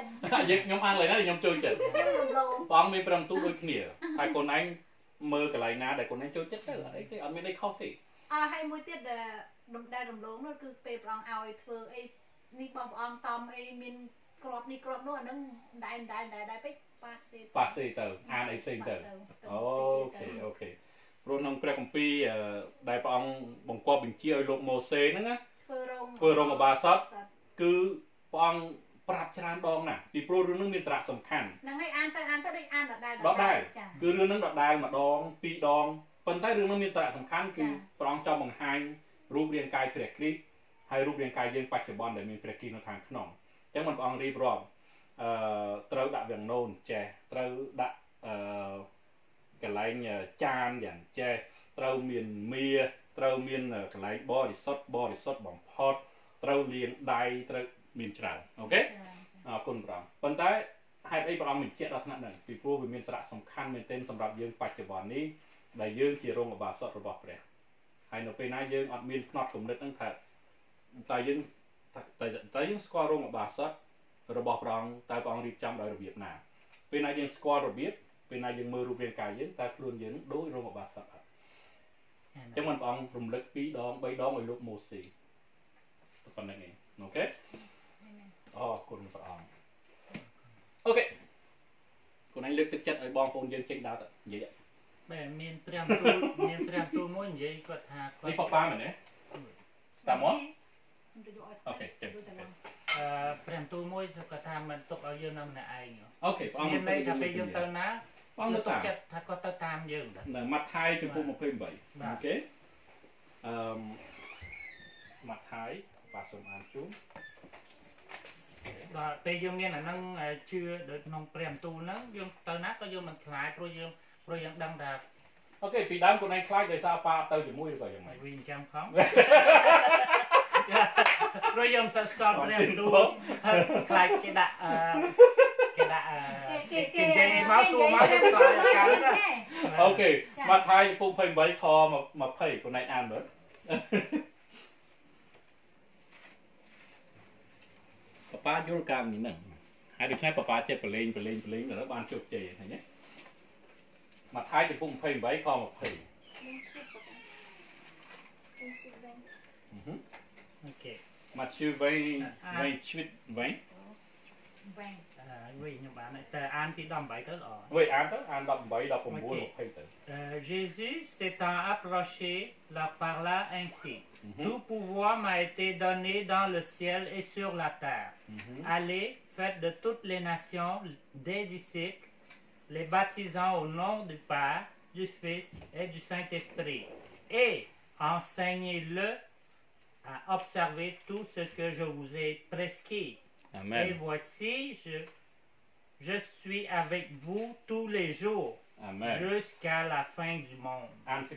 ខ្ញុំអានលេងណាខ្ញុំចូលចិត្តខ្ញុំរំលងបងមានប្រំទូដូចគ្នាហើយកូនឯងមើលកន្លែងណាដែលកូនឯងចូលចិត្តទៅអត់អីទេអត់មានអីខុសទេអើហើយមួយទៀតដែលដែលរំលងនោះគឺពេលព្រះអង្គឲ្យធ្វើអីនេះបងព្រះអង្គតំអីមានក្របនេះក្របនោះអានឹងដែរដែរដែរដែរពេកប៉ាសេប៉ាសេទៅអានអីផ្សេងទៅអូខេអូខេព្រោះក្នុងព្រះគម្ពីរដែលព្រះអង្គបង្គាប់បញ្ជាឲ្យលោកម៉ូសេហ្នឹងណាធ្វើរោងធ្វើរោងឧបាសកគឺព្រះអង្គប្រាប់ច្រើនដងណាស់ពីព្រោះរឿងហ្នឹងមានសារៈសំខាន់ហ្នឹងហើយអានទៅអានទៅដូចអានដដែលដដែលគឺរឿងហ្នឹងដដែលម្ដងពីរដងប៉ុន្តែរឿងហ្នឹងមានសារៈសំខាន់គឺព្រះអង្គចង់បង្ហាញរូបរាងកាយព្រះគ្រីស្ទហើយរូបរាងកាយយើងបច្ចុប្បន្នដែលមានព្រះគ្រីស្ទនៅខាងក្នុងអញ្ចឹងមិនព្រះអង្គរៀបរាប់អឺត្រូវដាក់វាំងនោនចេះត្រូវដាក់អឺកន្លែងចានយ៉ាងចេះត្រូវមានមាត្រូវមានកន្លែងបរិសុទ្ធបរិសុទ្ធបំផុតត្រូវលាងដៃត្រូវមានច្រើនអូខេអរគុណព្រះអង្គប៉ុន្តែហេតុអីព្រះអង្គបញ្ជាក់ដល់ថ្នាក់ហ្នឹងពីព្រោះវាមានសារៈសំខាន់មែនទែនសម្រាប់យើងបច្ចុប្បន្ននេះដែលយើងជារោងឧបាសករបស់ព្រះហើយនៅពេលណាយើងអត់មានផ្នត់គំនិតហ្នឹងថាតែយើងតែតែយើងស្គាល់រោងឧបាសករបស់ព្រះអង្គតើព្រះអង្គរៀបចំដោយរបៀបណាពេលណាយើងស្គាល់របៀបពេលណាយើងមើលរូបរាងកាយយើងតើខ្លួនយើងដូចរោងឧបាសកអត់អញ្ចឹងមិនព្រះអង្គរំលឹកពីរដងបីដងឲ្យលោកម៉ូសេប៉ុណ្្នឹងឯងអូខេអរគុណព្រះអង្គអូខេកូនឯងលើកទឹកចិត្តឲ្យបងប្អូនយើងចេញដើរទៅនិយាយបែរមានព្រះទូលមានព្រះទូលមួយនិយាយគាត់ថានេះប៉ាប៉ាមែនទេតាមមកអូខេចេញអឺព្រះទូលមួយគាត់ថាមិនទុកឲ្យយើងនៅម្នាក់ឯងអូខេព្រះអង្គមានន័យថាពេលយើងទៅណាបងទៅតាមចិត្តថាគាត់ទៅតាមយើងនៅម៉ាត់ថាយចំពោះยี่สิบแปดអូខេអឺម៉ាត់ថាយបាទសូមអានជូនបាទពេលយើងមានអាហ្នឹងជឿដូចក្នុងព្រះទូលហ្នឹងយើងទៅណាក៏យើងមិនខ្លាចព្រោះយើងព្រោះយើងដឹងថាអូខេពីដើមខ្លួនឯងខ្លាចដោយសារប៉ាទៅជាមួយឬក៏យ៉ាងម៉េចវិញចាំខំព្រោះយើងសិក្សាស្គាល់ព្រះទូលខ្លាចគេដាក់អឺគេដាក់អឺគេគេមកសួរមកទៅស្គាល់ការអូខេម៉ាត់ថាយចំពោះยี่สิบแปดខยี่สิบខ្លួនឯងអានមើលប៉ាយល់ការនេះហ្នឹងហើយដូចនេះប៉ាចិត្តប្រឡែងប្រឡែងប្រឡែងដល់បានជោគជ័យហ្នឹងណាមកថាយចំពោះยี่สิบแปดខยี่สิบអូខេមកជឿវិញវិញឈ្វិតវិញវិញអឺវិញខ្ញុំបានតែអានពីដប់eightទៅល្អវិញអានទៅអានដប់eight ដប់nine ยี่สิบទៅ Jésus s'étant approché leur parla ainsi Tout pouvoir m'a été donné dans le ciel et sur la terre. Mm-hmm. Allez, faites de toutes les nations des disciples, les baptisant au nom du Père, du Fils et du Saint-Esprit, et enseignez-le à observer tout ce que je vous ai prescrit. Amen. Et voici, je, je suis avec vous tous les jours, Amen. jusqu'à la fin du monde. Amen.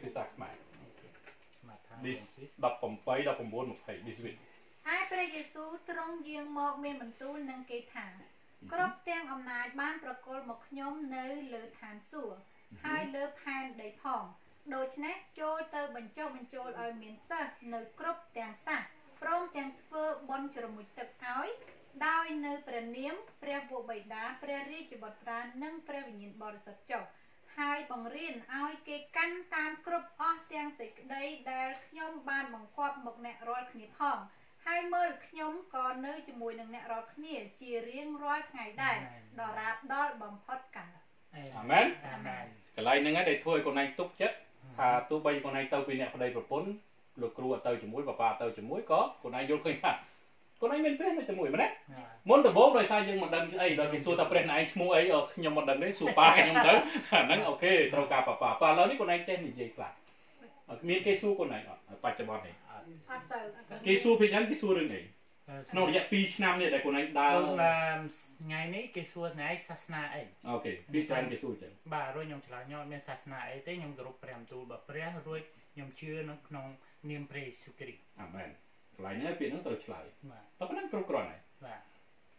នេះeighteen 19 20 ហើយព្រះយេស៊ូវទ្រង់យាងមកមានបន្ទូលនឹងគេថាគ្រប់ទាំងអំណាចបានប្រគល់មកខ្ញុំនៅលើឋានសួគ៌ហើយលើផែនដីផងដូច្នេះចូលទៅបញ្ចុះបញ្ចូលឲ្យមានសិស្សនៅគ្រប់ទាំងសាសព្រមទាំងធ្វើបុណ្យជ្រមុជទឹកឲ្យដោយនៅព្រះនាមព្រះវរបិតាព្រះរាជបុត្រានិងព្រះវិញ្ញាណបរិសុទ្ធចុះហើយបង្រៀនឲ្យគេកាន់តាមគ្រប់អស់ទាំងសេចក្តីដែលខ្ញុំបានបង្គាប់មកអ្នករាល់គ្នាផងហើយមើលខ្ញុំក៏នៅជាមួយនឹងអ្នករាល់គ្នាជារៀងរាល់ថ្ងៃដែរដល់រាបដល់បំផុតកាលអាមែនអាមែនកន្លែងហ្នឹងឯងដែលធ្វើឲ្យកូនឯងទុកចិត្តថាទោះបីកូនឯងទៅពីអ្នកប្តីប្រពន្ធលោកគ្រូអត់ទៅជាមួយប៉ាប៉ាទៅជាមួយក៏កូនឯងយល់ឃើញថាកូនឯងមានព្រះនៅជាមួយមែនទេមុនដំបូងដោយសារយើងមិនដឹងអីដល់គេសួរថាព្រះណែឯងឈ្មោះអីខ្ញុំមិនដឹងទេសួរប៉ាខ្ញុំទៅអាហ្នឹងអូខេត្រូវការប៉ាប៉ាប៉ាឥឡូវនេះកូនឯងចេះនិយាយខ្លះមានគេសួរកូនឯងអត់បច្ចុប្បន្ននេះអត់ទៅគេសួរពីយ៉ាងគេសួររឿងអីក្នុងរយៈtwoឆ្នាំនេះដែលកូនឯងដើរថ្ងៃនេះគេសួរណែសាសនាអីអូខេពីច្រើនគេសួរចឹងបាទរួចខ្ញុំឆ្លើយខ្ញុំអត់មានសាសនាអីទេខ្ញុំគោរពព្រះបន្ទូលរបស់ព្រះរួចខ្ញុំជឿនៅក្នុងនាមព្រះយេស៊ូវគ្រីស្ទអាមែនកន្លែងនេះពាក្យហ្នឹងត្រូវឆ្លើយបាទតែប៉ុណ្ណឹងគ្រប់គ្រាន់ហើយបាទ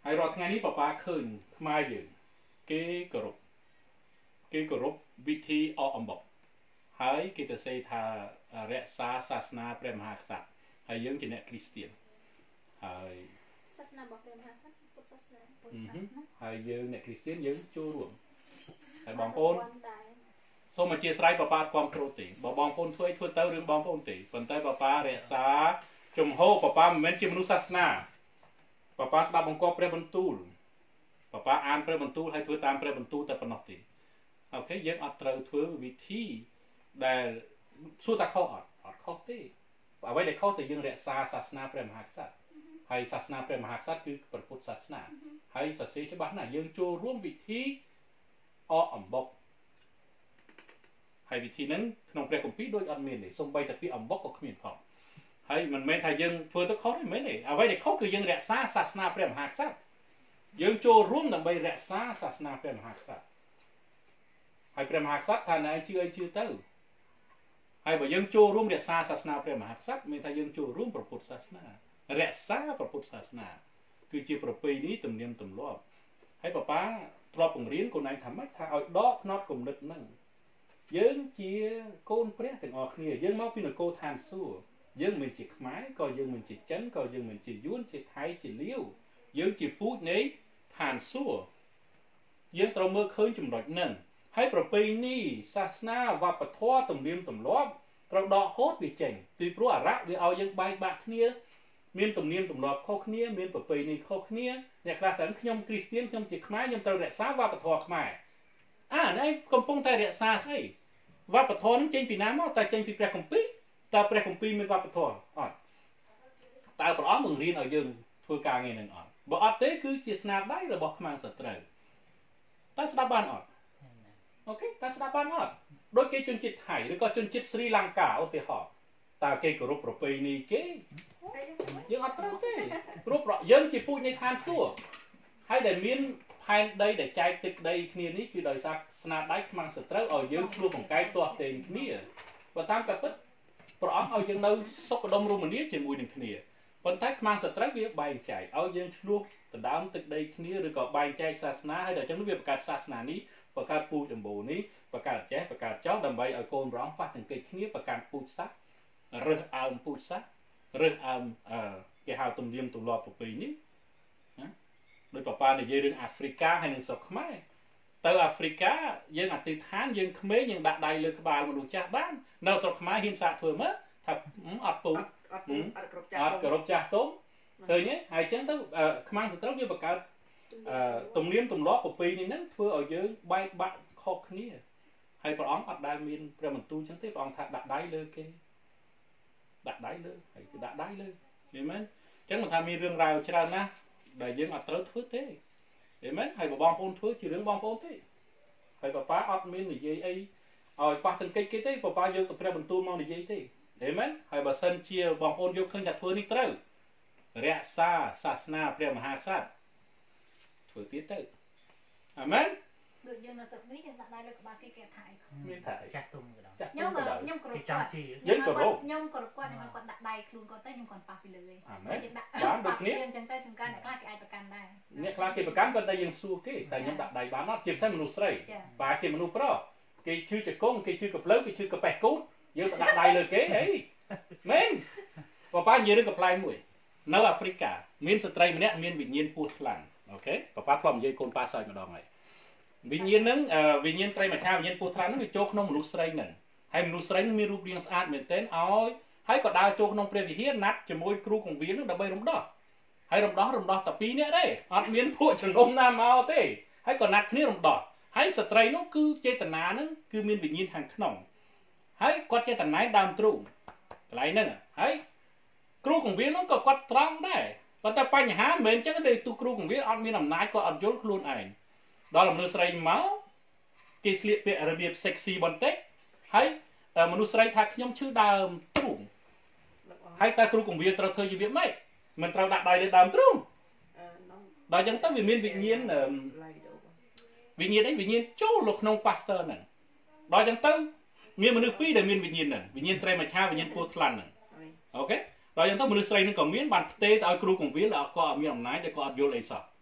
ហើយរាល់ថ្ងៃនេះប៉ាប៉ាឃើញខ្មែរយើងគេគោរពគេគោរពវិធីអកអំបុកហើយគេទៅសេថារក្សាសាសនាព្រះមហាក្សត្រហើយយើងជាអ្នកគ្រីស្ទានហើយសាសនារបស់ព្រះមហាក្សត្រពុទ្ធសាសនាពុទ្ធសាសនាហើយយើងអ្នកគ្រីស្ទានយើងចូលរួមហើយបងប្អូនសូមអធិស្ឋានប៉ាប៉ាគ្រប់គ្រងទេបើបងប្អូនធ្វើធ្វើទៅរឿងបងប្អូនទេប៉ុន្តែប៉ាប៉ារក្សាជំហរប៉ាប៉ាមិនមែនជាមនុស្សសាសនាប៉ាប៉ាស្ដាប់បង្គាប់ព្រះបន្ទូលប៉ាប៉ាអានព្រះបន្ទូលហើយធ្វើតាមព្រះបន្ទូលតែប៉ុណ្ណោះទេអូខេយើងអត់ត្រូវធ្វើវិធីដែលសួរតាខុសអត់អត់ខុសទេអ្វីដែលខុសតែយើងរក្សាសាសនាព្រះមហាក្សត្រហើយសាសនាព្រះមហាក្សត្រគឺព្រះពុទ្ធសាសនាហើយសរសេរច្បាស់ណាស់យើងចូលរួមវិធីអកអំបុកហើយវិធីហ្នឹងក្នុងព្រះគម្ពីរដូចអត់មានទេសូម្បីតែពាក្យអំបុកក៏គ្មានផងហើយមិនមែនថាយើងធ្វើទៅខុសទេមិនមែនទេអ្វីដែលខុសគឺយើងរក្សាសាសនាព្រះមហាក្សត្រយើងចូលរួមដើម្បីរក្សាសាសនាព្រះមហាក្សត្រហើយព្រះមហាក្សត្រថាណែជឿអីជឿទៅហើយបើយើងចូលរួមរក្សាសាសនាព្រះមហាក្សត្រមានថាយើងចូលរួមព្រះពុទ្ធសាសនារក្សាព្រះពុទ្ធសាសនាគឺជាប្រពៃណីទំនៀមទម្លាប់ហើយប៉ាប៉ាធ្លាប់បង្រៀនកូនឯងថាម៉េចថាឲ្យដកផ្នត់គំនិតហ្នឹងយើងជាកូនព្រះទាំងអស់គ្នាយើងមកពីនគរឋានសួគ៌យើងមិនជាខ្មែរក៏យើងមិនជាចិនក៏យើងមិនជាយួនជាថៃជាលាវយើងជាពូជនៃឋានសួគ៌យើងត្រូវមើលឃើញចំណុចហ្នឹងហើយប្រពៃណីសាសនាវប្បធម៌ទំនៀមទម្លាប់ត្រូវដកហូតវាចេញពីព្រោះអារៈវាឲ្យយើងបែកបាក់គ្នាមានទំនៀមទម្លាប់ខុសគ្នាមានប្រពៃណីខុសគ្នាអ្នកខ្លះតែខ្ញុំគ្រីស្ទានខ្ញុំជាខ្មែរខ្ញុំត្រូវរក្សាវប្បធម៌ខ្មែរអានេះកំពុងតែរក្សាស្អីវប្បធម៌នឹងចេញពីណាមកតែចេញពីព្រះគម្ពីរតើព្រះគម្ពីរមានវប្បធម៌អត់តើព្រះអង្គបង្រៀនឲ្យយើងធ្វើការងារនឹងអត់បើអត់ទេគឺជាស្នាដៃរបស់ខ្មែរសត្រូវតើស្ដាប់បានអត់អូខេតើស្ដាប់បានអត់ដូចគេជនជាតិថៃឬក៏ជនជាតិស្រីលង្កាឧទាហរណ៍តើគេគោរពប្រពៃណីគេយើងអត់ត្រូវទេព្រោះយើងជាពូជនៃឋានសួគ៌ហើយដែលមានផែនដីដែលចែកទឹកដីគ្នានេះគឺដោយសារស្នាដៃខ្មែរសត្រូវឲ្យយើងឆ្លោះបង្កែកទាស់ទែងគ្នាបើតាមកាពិតព្រះអង្គឲ្យយើងនៅសុខដុមរមនាជាមួយនឹងគ្នាប៉ុន្តែខ្មែរសត្រូវវាបែងចែកឲ្យយើងឆ្លោះដណ្ដើមទឹកដីគ្នាឬក៏បែងចែកសាសនាហើយដល់អញ្ចឹងវាបង្កើតសាសនានេះបង្កើតពូជអម្បូរនេះបង្កើតចេះបង្កើតចោលដើម្បីឲ្យកូនព្រះអង្គប៉ះទង្គិចគ្នាបង្កើតពូជសាសរើសអើមពូជសាសរើសអើមអឺគេហៅទំនៀមទម្លាប់ប្រពៃនេះណាដោយប៉ាប៉ានិយាយរឿងអាហ្វ្រិកាហើយនឹងស្រុកខ្មែរទៅអាហ្វ្រិកាយើងអតិថានយើងក្មេងយើងដាក់ដៃលើក្បាលមនុស្សចាស់បាននៅស្រុកខ្មែរហ៊ានសាកធ្វើមើលថាអត់ពូអត់អត់គ្រប់ចាស់អត់គ្រប់ចាស់ទុំឃើញទេហើយអញ្ចឹងទៅខ្មែរសត្រូវវាបង្កើតទំនៀមទម្លាប់ប្រពៃនេះហ្នឹងធ្វើឲ្យយើងបែកបាក់ខុសគ្នាហើយព្រះអង្គអត់ដែលមានព្រះបន្ទូលអញ្ចឹងទេព្រះអង្គថាដាក់ដៃលើគេដាក់ដៃលើហើយគឺដាក់ដៃលើឃើញមែនអញ្ចឹងមិនថាមានរឿងរ៉ាវច្រើនណាស់ដែលយើងអត់ត្រូវធ្វើទេឃើញមែនហើយបងប្អូនធ្វើជារឿងបងប្អូនទេហើយប៉ាប៉ាអត់មាននិយាយអីឲ្យប៉ះទង្គិចគេទេប៉ាប៉ាយកទៅព្រះបន្ទូលមកនិយាយទេឃើញមែនហើយបើសិនជាបងប្អូនយកឃើញថាធ្វើនេះត្រូវរក្សាសាសនាព្រះមហាក្សត្រធ្វើទៀតទៅអាមែនដូចយើងនៅស្រុកនេះយើងដាក់ដៃលើក្បាលគេគេថៃមានថៃចាស់ទុំក៏ដោយខ្ញុំខ្ញុំគោរពគាត់យើងគោរពខ្ញុំគោរពគាត់គាត់ដាក់ដៃខ្លួនគាត់ទៅខ្ញុំគាត់ប៉ះពីលើឯងអាមែនយើងដាក់បានដូចគ្នាអញ្ចឹងទៅខ្ញុំកាន់អ្នកខ្លះគេអាចប្រកាន់ដែរអ្នកខ្លះគេប្រកាន់ប៉ុន្តែយើងសួរគេតែខ្ញុំដាក់ដៃបានអត់ជាពិសេសមនុស្សស្រីបាទជាមនុស្សប្រុសគេឈឺចង្គង់គេឈឺកផ្លូវគេឈឺកប៉េះគូតយើងទៅដាក់ដៃលើគេអីមែនប៉ាប៉ានិយាយរឿងកំ pl ែងមួយនៅអាហ្វ្រិកាមានស្ត្រីម្នាក់មានវិញ្ញាណពស់ថ្លាន់អូខេប៉ាប៉ាធ្លាប់និយាយកូនប៉ាសើចម្ដងហើយវិញ្ញាណហ្នឹងវិញ្ញាណត្រីមច្ឆាវិញ្ញាណពស់ថ្លាន់ហ្នឹងវាចូលក្នុងមនុស្សស្រីហ្នឹងហើយមនុស្សស្រីហ្នឹងមានរូបរាងស្អាតមែនទែនឲ្យហើយក៏ដើរចូលក្នុងព្រះវិហារណាត់ជាមួយគ្រូកងវិលហ្នឹងដើម្បីរំដោះហើយរំដោះរំដោះតែពីរនាក់ទេអត់មានពួកចង្រំណាមកទេហើយក៏ណាត់គ្នារំដោះហើយស្ត្រីនោះគឺចេតនាហ្នឹងគឺមានវិញ្ញាណខាងក្នុងហើយគាត់ចេតនាដើមទ្រូងកន្លែងហ្នឹងហើយគ្រូកងវិលនោះក៏គាត់ត្រង់ដែរប៉ុន្តែបញ្ហាមិនមែនចឹងទេទូគ្រូកងវិលអត់មានអំណាចគាត់អត់យល់ខ្លួនឯងដល់មនុស្សស្រីមកគេស្លៀកពាក់របៀប sexy បន្តិចហើយមនុស្សស្រីថាខ្ញុំឈឺដើមទ្រូងហើយតើគ្រូកងវិលត្រូវធ្វើរបៀបម៉េចមិនត្រូវដាក់ដៃលើដើមទ្រូងដល់ចឹងទៅវាមានវិញ្ញាណវិញ្ញាណអីវិញ្ញាណចូលនៅក្នុង pastor ហ្នឹងដល់ចឹងទៅមានមនុស្សពីរដែលមានវិញ្ញាណហ្នឹងវិញ្ញាណត្រីមច្ឆាវិញ្ញាណពស់ថ្លាន់ហ្នឹងអូខេដល់ចឹងទៅមនុស្សស្រីហ្នឹងក៏មានបានផ្ទេរទៅឲ្យគ្រូកងវិលក៏អត់មានអំណាចដែលក៏អត់យល់អីសោះ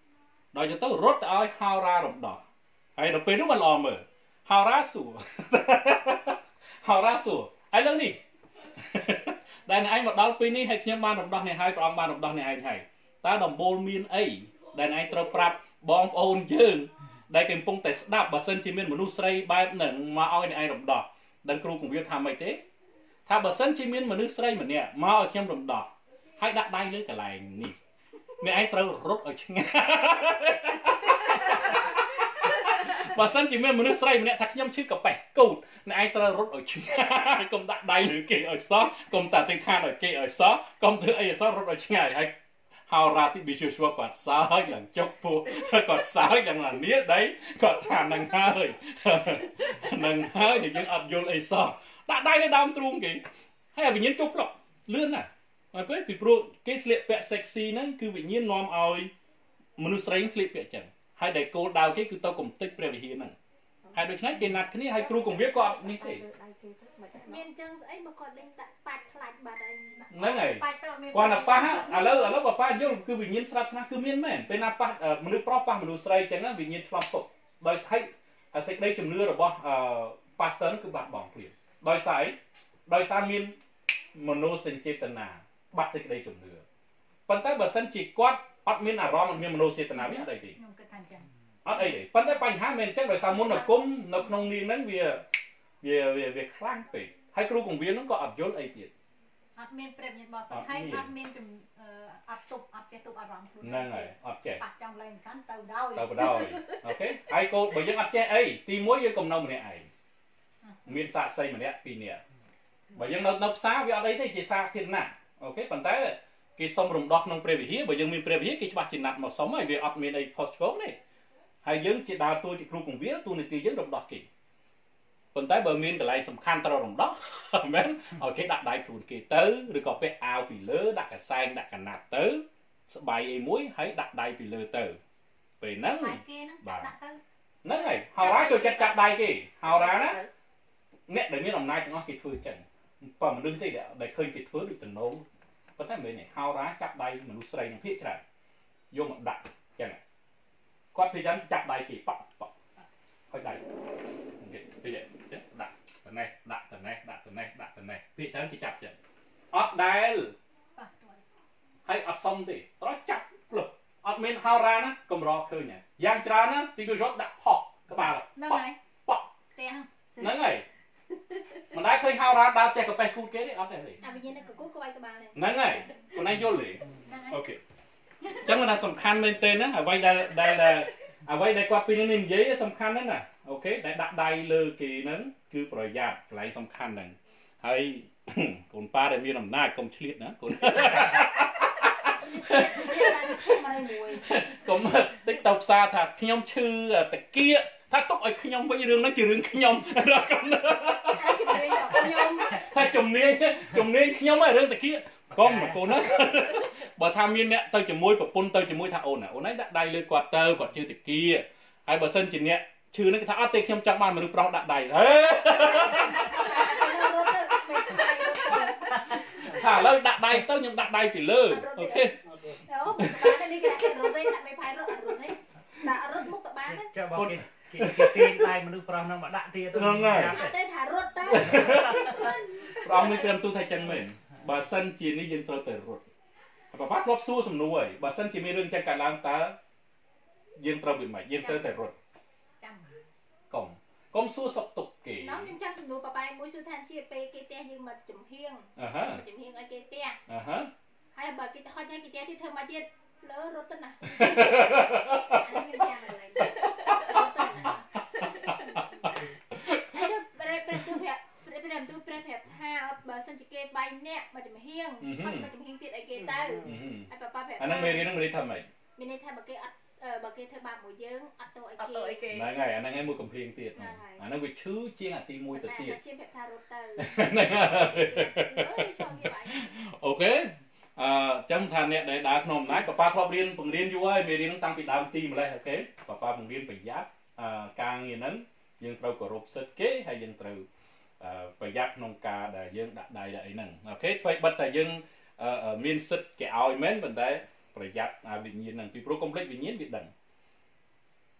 ដល់ចឹងទៅរត់ទៅឲ្យហោរារំដោះហើយដល់ពេលនោះមិនល្អមើលហោរាសួរហោរាសួរឥឡូវនេះដែលអ្នកឯងមកដល់ពេលនេះហើយខ្ញុំបានរំដោះអ្នកហើយព្រះអង្គបានរំដោះអ្នកឯងហើយតើដំបូលមានអីដែលឯងត្រូវប្រាប់បងប្អូនយើងដែលកំពុងតែស្ដាប់បើសិនជាមានមនុស្សស្រីបែបហ្នឹងមកឲ្យអ្នកឯងរំដោះដឹងគ្រូគង្វាលថាម៉េចទេថាបើសិនជាមានមនុស្សស្រីម្នាក់មកឲ្យខ្ញុំរំដោះហើយដាក់ដៃលើកន្លែងនេះអ្នកឯងត្រូវរត់ឲ្យឆ្ងាយបើសិនជាមានមនុស្សស្រីម្នាក់ថាខ្ញុំឈឺកាប៉េះកូតអ្នកឯងត្រូវរត់ឲ្យឆ្ងាយកុំដាក់ដៃលើគេឲ្យសោះកុំតាទិដ្ឋានឲ្យគេឲ្យសោះកុំធ្វើអីឲ្យសោះរត់ឲ្យឆ្ងាយហើយហោរាទីប៊ីជូស្វគាត់សើចឡើងចុកពោះគាត់សើចយ៉ាងណានេះដៃគាត់ថានឹងហើយនឹងហើយដែលយើងអត់យល់អីសោះដាក់ដៃនៅដើមទ្រូងគេហើយវិញ្ញាណជប់ផ្លុកលឿនណាស់ហើយពេលពីព្រោះគេស្លៀកពាក់ sexy ហ្នឹងគឺវិញ្ញាណនាំឲ្យមនុស្សស្រីស្លៀកពាក់ចឹងហើយដែលគោលដៅគេគឺទៅកំទេចព្រះវិហារហ្នឹងហើយដូច្នេះគេណាត់គ្នាហើយគ្រូគង្វាលក៏អត់នេះទេមានចឹងស្អីមកគាត់លេងដាក់ប៉ាច់ខ្លាច់បាត់អីហ្នឹងហើយគាត់ណាប៉ះឥឡូវឥឡូវប៉ះយល់គឺវិញ្ញាណស្រាប់ស្នាគឺមានមែនពេលណាប៉ះមនុស្សប្រុសប៉ះមនុស្សស្រីចឹងវិញ្ញាណឆ្លងពុកដោយហើយសេចក្តីជំនឿរបស់ប៉ាស្ទ័រគឺបាត់បង់ភ្លាមដោយសារអីដោយសារមានមនោសញ្ចេតនាបាត់សេចក្តីជំនឿប៉ុន្តែបើសិនជាគាត់អត់មានអារម្មណ៍អត់មានមនោសញ្ចេតនាវាអត់អីទេខ្ញុំគិតថាចឹងអត់អីទេប៉ុន្តែបញ្ហាមិនអញ្ចឹងដោយសារមុនគុំនៅក្នុងនាងហ្នឹងវាវាវាខ្លាំងពេកហើយគ្រូគង្វាលហ្នឹងក៏អត់យល់អីទៀតអត់មានប្រៀបញាតបោះសហើយអត់មានអត់ទប់អត់ចេះទប់អារម្មណ៍ខ្លួនហ្នឹងហើយអត់ចេះបាត់ចង់ឡើងកាន់ទៅដោយទៅដោយអូខេហើយកូនបើយើងអត់ចេះអីទីមួយយើងកុំនៅម្នាក់ឯងមានសាកសីម្នាក់ពីរនាក់បើយើងនៅនៅផ្សារវាអត់អីទេជាសាធារណៈអូខេប៉ុន្តែគេសុំរំដោះក្នុងព្រះវិហារបើយើងមានព្រះវិហារគេច្បាស់ជាណាត់មកសុំហើយវាអត់មានអីខុសឆ្គងទេហើយយើងជាដើរតួជាគ្រូគង្វាលតួនាទីយើងរំដោះគេប៉ុន្តែបើមានកន្លែងសំខាន់ត្រូវរំដោះមែនឲ្យគេដាក់ដៃខ្លួនគេទៅឬក៏ពាក់អាវពីលើដាក់កសែងដាក់កណាត់ទៅស្បៃអីមួយហើយដាក់ដៃពីលើទៅពេលហ្នឹងគេហ្នឹងដាក់ទៅហ្នឹងហើយហោរាចូលចិត្តចាប់ដៃគេហោរាណាអ្នកដែលមានអំណាចទាំងអស់គេធ្វើចឹងបើមនុស្សទេដែលឃើញគេធ្វើដូចតំណងប៉ុន្តែមិនមែនទេហោរាចាប់ដៃមនុស្សស្រីនឹងភាគច្រើនយកមកដាក់ចឹងគាត់ព្យាយាមចាប់ដៃគេប៉ក់ប៉ក់ហើយដៃគេទៅចេះដាក់ទៅនេះដាក់ទៅនេះដាក់ទៅនេះដាក់ទៅនេះភាគច្រើនគេចាប់ចឹងអត់ដែលហើយអត់សុំទេត្រូវចាប់ផ្លឹបអត់មានហោរាណាកម្រឃើញយ៉ាងច្រើនណាទីគឺរត់ដាក់ផុសក្បាលហ្នឹងហើយប៉ក់ទាំងហ្នឹងហើយមិនដែលឃើញហោរាដើរផ្ទះកាប៉េះគូតគេទេអត់ទេអាវិញ្ញាណកគូតក្បាយក្បាលហ្នឹងហើយខ្លួនឯងយល់ទេអូខេចឹងมันសំខាន់មែនទេណាអ្វីដែលដែលអ្វីដែលគាត់ពីនេះនិយាយសំខាន់ហ្នឹងណាអូខេដែលដាក់ដៃលើគេហ្នឹងគឺប្រយ័ត្នកន្លែងសំខាន់ហ្នឹងហើយកូនប៉ាដែលមានអំណាចកុំឆ្លៀតណាកូនកុំតិចទៅផ្សារថាខ្ញុំឈឺតាគៀកថាទុកឲ្យខ្ញុំវិញរឿងហ្នឹងជារឿងខ្ញុំរកខ្ញុំថាជំនាញជំនាញខ្ញុំហ្នឹងរឿងតាគៀកកុំកូនណាបើថាមានអ្នកទៅជាមួយប្រពន្ធទៅជាមួយថាអូនណាអូនឯងដាក់ដៃលើគាត់ទៅគាត់ជឿតាគៀកហើយបើសិនជាអ្នកឈឺហ្នឹងគេថាអត់ទេខ្ញុំចង់បានមនុស្សប្រុសដាក់ដៃហេថាឥឡូវដាក់ដៃទៅខ្ញុំដាក់ដៃពីលើអូខេអូបាននេះគេដាក់រត់ទេដាក់មិនផៃរត់អត់រត់ទេដាក់រត់មុខទៅបានចាបងគេគេទាញដៃមនុស្សប្រុសហ្នឹងមកដាក់ទៀតទៅហ្នឹងហើយអត់ទេថារត់ទៅព្រះអង្គមានត្រឹមទូថាចឹងមែនបើសិនជានេះយើងត្រូវតែរត់ប៉ាប៉ាធ្លាប់សួរសំណួរហើយបើសិនជាមានរឿងចឹងកើតឡើងតើយើងត្រូវវាមិនយើងត្រូវតែរត់ចាំកុំកុំសួរសុខទុក្ខគេណ៎ខ្ញុំចាំសំណួរប៉ាប៉ាមួយសួរថាជាពេលគេផ្ទះយើងមកចំហៀងអឺហឺចំហៀងឲ្យគេផ្ទះអឺហឺហើយបើគេហត់ឲ្យគេផ្ទះទៀតធ្វើមកទៀតលើរត់ទៅណាខ្ញុំចាំឡើយហើយប្រែប្រែទូប្រាប់ប្រែប្រែទូប្រែប្រាប់ថាបើសិនជាគេបាយអ្នកមកចំហៀងគាត់មកចំហៀងទៀតឲ្យគេទៅហើយប៉ាប៉ាប្រាប់អាហ្នឹងមេរៀនហ្នឹងមេរៀនថាម៉េចមានន័យថាបើគេអត់បើគេធ្វើបាបមួយយើងអត់ទោសអីគេហ្នឹងហើយអាហ្នឹងឯងមួយកំភ្លៀងទៀតអាហ្នឹងវាឈឺជាងអាទីមួយទៅទៀតជាប្រាប់ថារត់ទៅហ្នឹងហើយអូខេអឺចាំថាអ្នកដែលដើរក្នុងអំណាចប៉ាប៉ាធ្លាប់រៀនបង្រៀនយូរហើយមេរៀនហ្នឹងតាំងពីដើមទីម្លេះអូខេប៉ាប៉ាបង្រៀនប្រយ័ត្នអឺការងារហ្នឹងយើងត្រូវគោរពសិទ្ធិគេហើយយើងត្រូវប្រយ័ត្នក្នុងការដែលយើងដាក់ដៃដាក់អីហ្នឹងអូខេធ្វើបិទតែយើងមានសិទ្ធិគេឲ្យមែនប៉ុន្តែប្រយ័ត្នវិញ្ញាណហ្នឹងពីព្រោះកុំភ្លេចវិញ្ញាណវាដឹង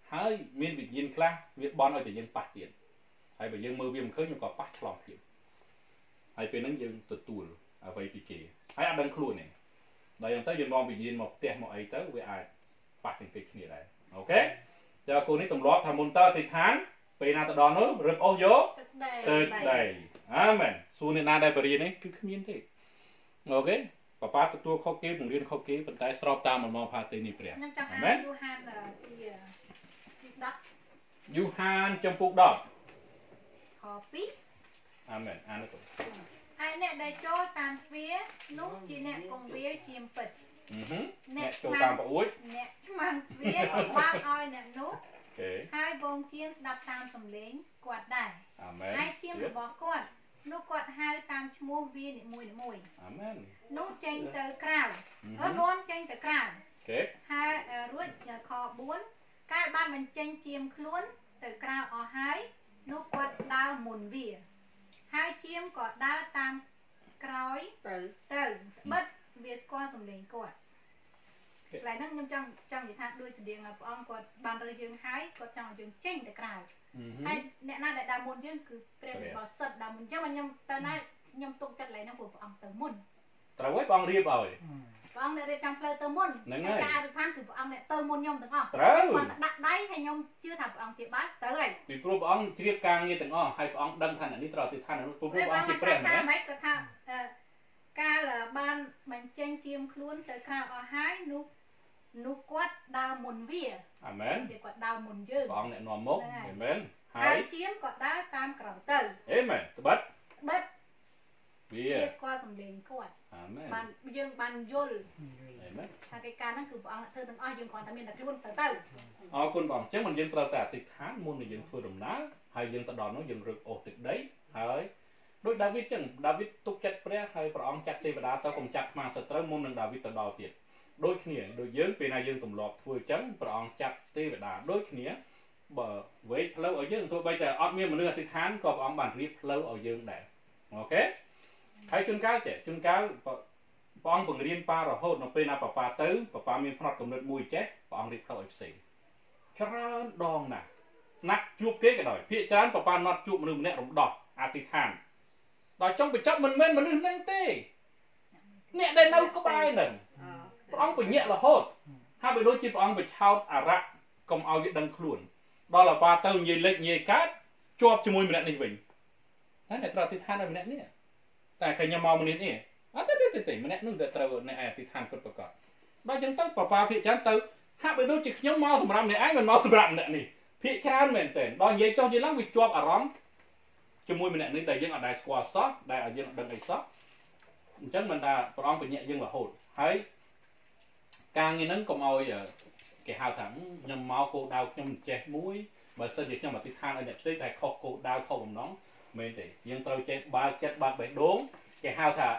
ហើយមានវិញ្ញាណខ្លះវាបន់ឲ្យតែយើងប៉ះទៀតហើយបើយើងមើលវាមិនឃើញយើងក៏ប៉ះឆ្លងទៀតហើយពេលហ្នឹងយើងទទួលអ្វីពីគេហើយអត់ដឹងខ្លួនទេដល់យ៉ាងទៅយើងនាំវិញ្ញាណមកផ្ទះមកអីទៅវាអាចប៉ះទាំងពីរគ្នាដែរអូខេតែគូនេះទម្លាប់ថាមុនតើទីឋានពេលណាទៅដល់នោះរឹបអស់យកទឹកដីអាមែនសួរអ្នកណាដែលបរិញ្ញានេះគឺគ្មានទេអូខេប៉ាប៉ាទទួលខុសគេបង្រៀនខុសគេប៉ុន្តែស្របតាមអំណរផាតេនេះព្រះខ្ញុំចង់អានយូហានទីទីដប់យូហានចំពុកដប់ខពីរអាមែនអានទៅហើយអ្នកដែលចូលតាមទ្វារនោះជាអ្នកគង្វាលជាពិតអ្នកចូលតាមប្អួយអ្នកឆ្មាំងទ្វារក៏បើកឲ្យអ្នកនោះហើយវងជាងស្ដាប់តាមសំឡេងគាត់ដែរអាមែនហើយជាងរបស់គាត់នោះគាត់ហៅតាមឈ្មោះវានីមួយនីមួយអាមែននោះចេញទៅក្រៅអឺនាំចេញទៅក្រៅគេហើយរួចខបួនកាលបានបញ្ចេញជាមខ្លួនទៅក្រៅអស់ហើយនោះគាត់ដើរមុនវាហើយជាមក៏ដើរតាមក្រោយទៅទៅបិទវាស្គាល់សំឡេងគាត់កន្លែងហ្នឹងខ្ញុំចង់ចង់និយាយថាដូចស្តៀងព្រះអង្គគាត់បានរើសយើងហើយគាត់ចង់ឲ្យយើងចេញទៅក្រៅហើយអ្នកណាដែលដើរមុនយើងគឺព្រះបរិសុទ្ធដើរមុនអញ្ចឹងខ្ញុំទៅណាខ្ញុំទុកចិត្តកន្លែងហ្នឹងព្រោះព្រះអង្គទៅមុនត្រូវឲ្យព្រះអង្គរៀបឲ្យព្រះអង្គអ្នករៀបចំផ្លូវទៅមុនហើយការអធិដ្ឋានគឺព្រះអង្គអ្នកទៅមុនខ្ញុំទាំងអស់ត្រូវគាត់ដាក់ដៃហើយខ្ញុំជឿថាព្រះអង្គជាបានទៅហើយពីព្រោះព្រះអង្គជ្រាបការងារទាំងអស់ហើយព្រះអង្គដឹងថាអ្នកនេះត្រូវអធិដ្ឋានព្រោះព្រះអង្គជាព្រះមែនទេគាត់ថាកាលបានបញ្ចេញជាមខ្លួនទៅក្រៅអស់ហើយនោះនោះគាត់ដើរមុនវាអាមែនតែគាត់ដើរមុនយើងព្រះអង្គអ្នកនាំមុខអាមែនហើយជាមក៏ដើរតាមក្រោយទៅអេមែនត្បិតបិទវាគាត់សំឡេងគាត់អាមែនបានយើងបានយល់អេមែនថាកិច្ចការហ្នឹងគឺព្រះអង្គធ្វើទាំងអស់យើងគ្រាន់តែមានតែខ្លួនទៅទៅអរគុណបងអញ្ចឹងមិនយើងត្រូវតែអធិដ្ឋានមុននឹងយើងធ្វើដំណើរហើយយើងទៅដល់នោះយើងរឹកអូសទឹកដីហើយដោយដាវីតចឹងដាវីតទុកចិត្តព្រះហើយព្រះអង្គចាត់ទេវតាទៅកុំចាត់ខ្មាសត្រូវមុននឹងដាវីតទៅដល់ទៀតដូចគ្នាដូចយើងពេលណាយើងទម្លាប់ធ្វើចឹងព្រះអង្គចាត់ទេវតាដូចគ្នាបើវេកផ្លូវឲ្យយើងទោះបីតែអត់មានមនុស្សអធិដ្ឋានក៏ព្រះអង្គបានរៀបផ្លូវឲ្យយើងដែរអូខេហើយជួនកាលចេះជួនកាលព្រះអង្គបង្រៀនប៉ារហូតនៅពេលណាប៉ាប៉ាទៅប៉ាប៉ាមានផ្នត់កំណត់មួយចេះព្រះអង្គរៀបផ្លូវឲ្យផ្សេងច្រើនដងណាស់ណាត់ជួបគេក៏ដោយភាកច្រើនប៉ាប៉ាណាត់ជួបមនុស្សម្នាក់រំដោះអធិដ្ឋានដល់ចុងបញ្ចប់មិនមែនមនុស្សហ្នឹងទេអ្នកដែលនៅក្បែរហ្នឹងព្រះអង្គបញ្ញត្តិរហូតហើយបើដូចជាព្រះអង្គបញ្ឆោតអារៈកុំឲ្យវាដឹងខ្លួនដល់អាប៉ាទៅនិយាយលេចនិយាយកើតជាប់ជាមួយម្នាក់នេះវិញហើយអ្នកត្រូវអធិដ្ឋានឲ្យម្នាក់នេះតែឃើញខ្ញុំមកម្នាក់នេះអត់ទេទេទេម្នាក់នោះដែលត្រូវអ្នកឯងអធិដ្ឋានពិតប្រាកដដល់ចឹងទៅប៉ាប៉ាភាកច្រើនទៅហាក់បីដូចជាខ្ញុំមកសម្រាប់អ្នកឯងមិនមកសម្រាប់ម្នាក់នេះភាកច្រើនមែនតើដល់និយាយចុះនិយាយឡើងវាជាប់អារម្មណ៍ជាមួយម្នាក់នេះដែលយើងអត់ដែលស្គាល់សោះដែលឲ្យយើងអត់ដឹងអីសោះអញ្ចឹងមិនថាព្រះអង្គបញ្ញត្តិយើងរហូតហើយការងារហ្នឹងកុំឲ្យគេហៅថាខ្ញុំមកគោលដៅខ្ញុំចេះមួយបើសិនជាខ្ញុំអធិដ្ឋានឲ្យអ្នកផ្សេងតែខុសគោលដៅខុសបំណងមែនទេយើងត្រូវចេះបើកចិត្តបើកបេះដូងគេហៅថា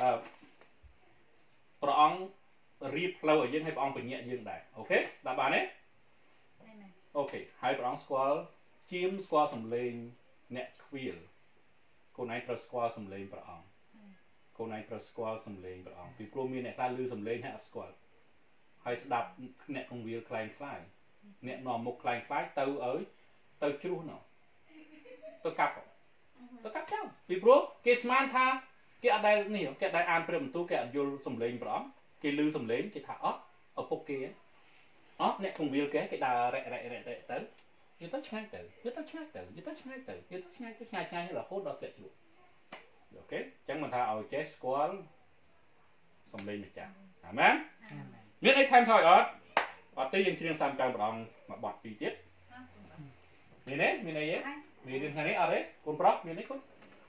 ព្រះអង្គរៀបផ្លូវឲ្យយើងឲ្យព្រះអង្គបញ្ញត្តិយើងដែរអូខេដាក់បានទេអូខេហើយព្រះអង្គស្គាល់ជាមស្គាល់សំឡេងអ្នកខ្វៀលកូនឯងត្រូវស្គាល់សំឡេងព្រះអង្គកូនឯងត្រូវស្គាល់សំឡេងព្រះអង្គពីព្រោះមានអ្នកខ្លះឮសំឡេងហើយអត់ស្គាល់ហើយស្ដាប់អ្នកកងវាលខ្លែងខ្លាយអ្នកនាំមុខខ្លែងខ្លាយទៅឲ្យទៅជ្រោះនោះទៅកាប់ទៅកាប់ចោលពីព្រោះគេស្មានថាគេអត់ដែលនេះគេអត់ដែលអានព្រះបន្ទូលគេអត់យល់សំឡេងព្រះអង្គគេឮសំឡេងគេថាអត់ឪពុកគេអត់អ្នកកងវាលគេគេដើររ៉ែរ៉ែរ៉ែទៅយទៅឆ្ងាយទៅយទៅឆ្ងាយទៅយទៅឆ្ងាយទៅយទៅឆ្ងាយទៅឆ្ងាយឆ្ងាយរហូតដល់ធ្លាក់ជ្រោះអូខេអញ្ចឹងមិនថាឲ្យចេះស្គាល់សំឡេងម្ចាស់អាមែនមានអីថែមថយអត់អត់ទេយើងច្រៀងសាមកាំព្រះអង្គមកបទពីរទៀតមានទេមានអីទេមានរឿងថ្ងៃនេះអត់ទេកូនប្រុសមានទេកូន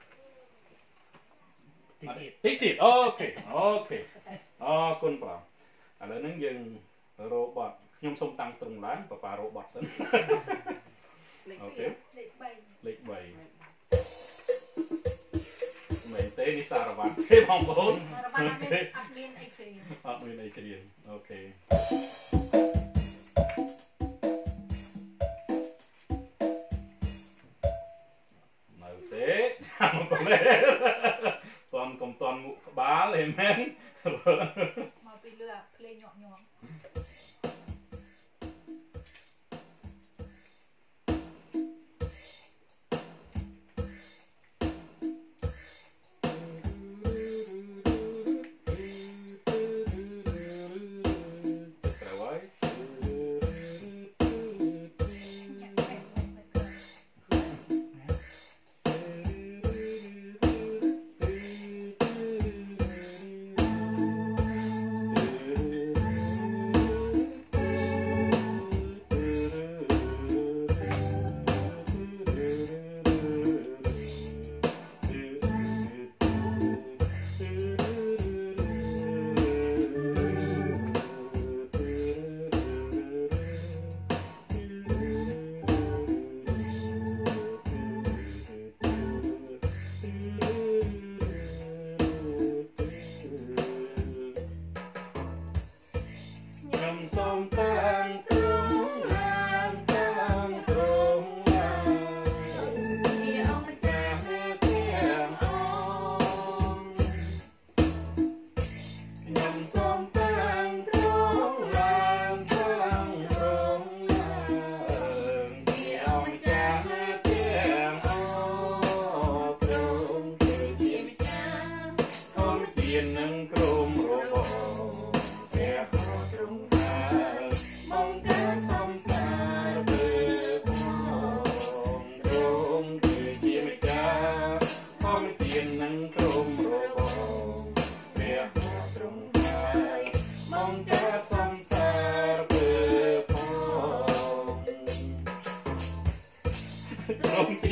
តិចទៀតអូខេអូខេអរគុណព្រះឥឡូវហ្នឹងយើងរកបទខ្ញុំសូមតាំងត្រង់ឡើងប៉ាប៉ារកបទសិនអូខេលេខបីលេខបីមែនទេនេះសារវ៉ាន់ទេបងប្អូនសារវ៉ាន់អត់មានអីច្រៀងអត់មានអីច្រៀងអូខេនៅទេតាមកុំលេតន់កុំតន់មុខក្បាលហេមែនមកពីលើភ្លេងញាក់ញាក់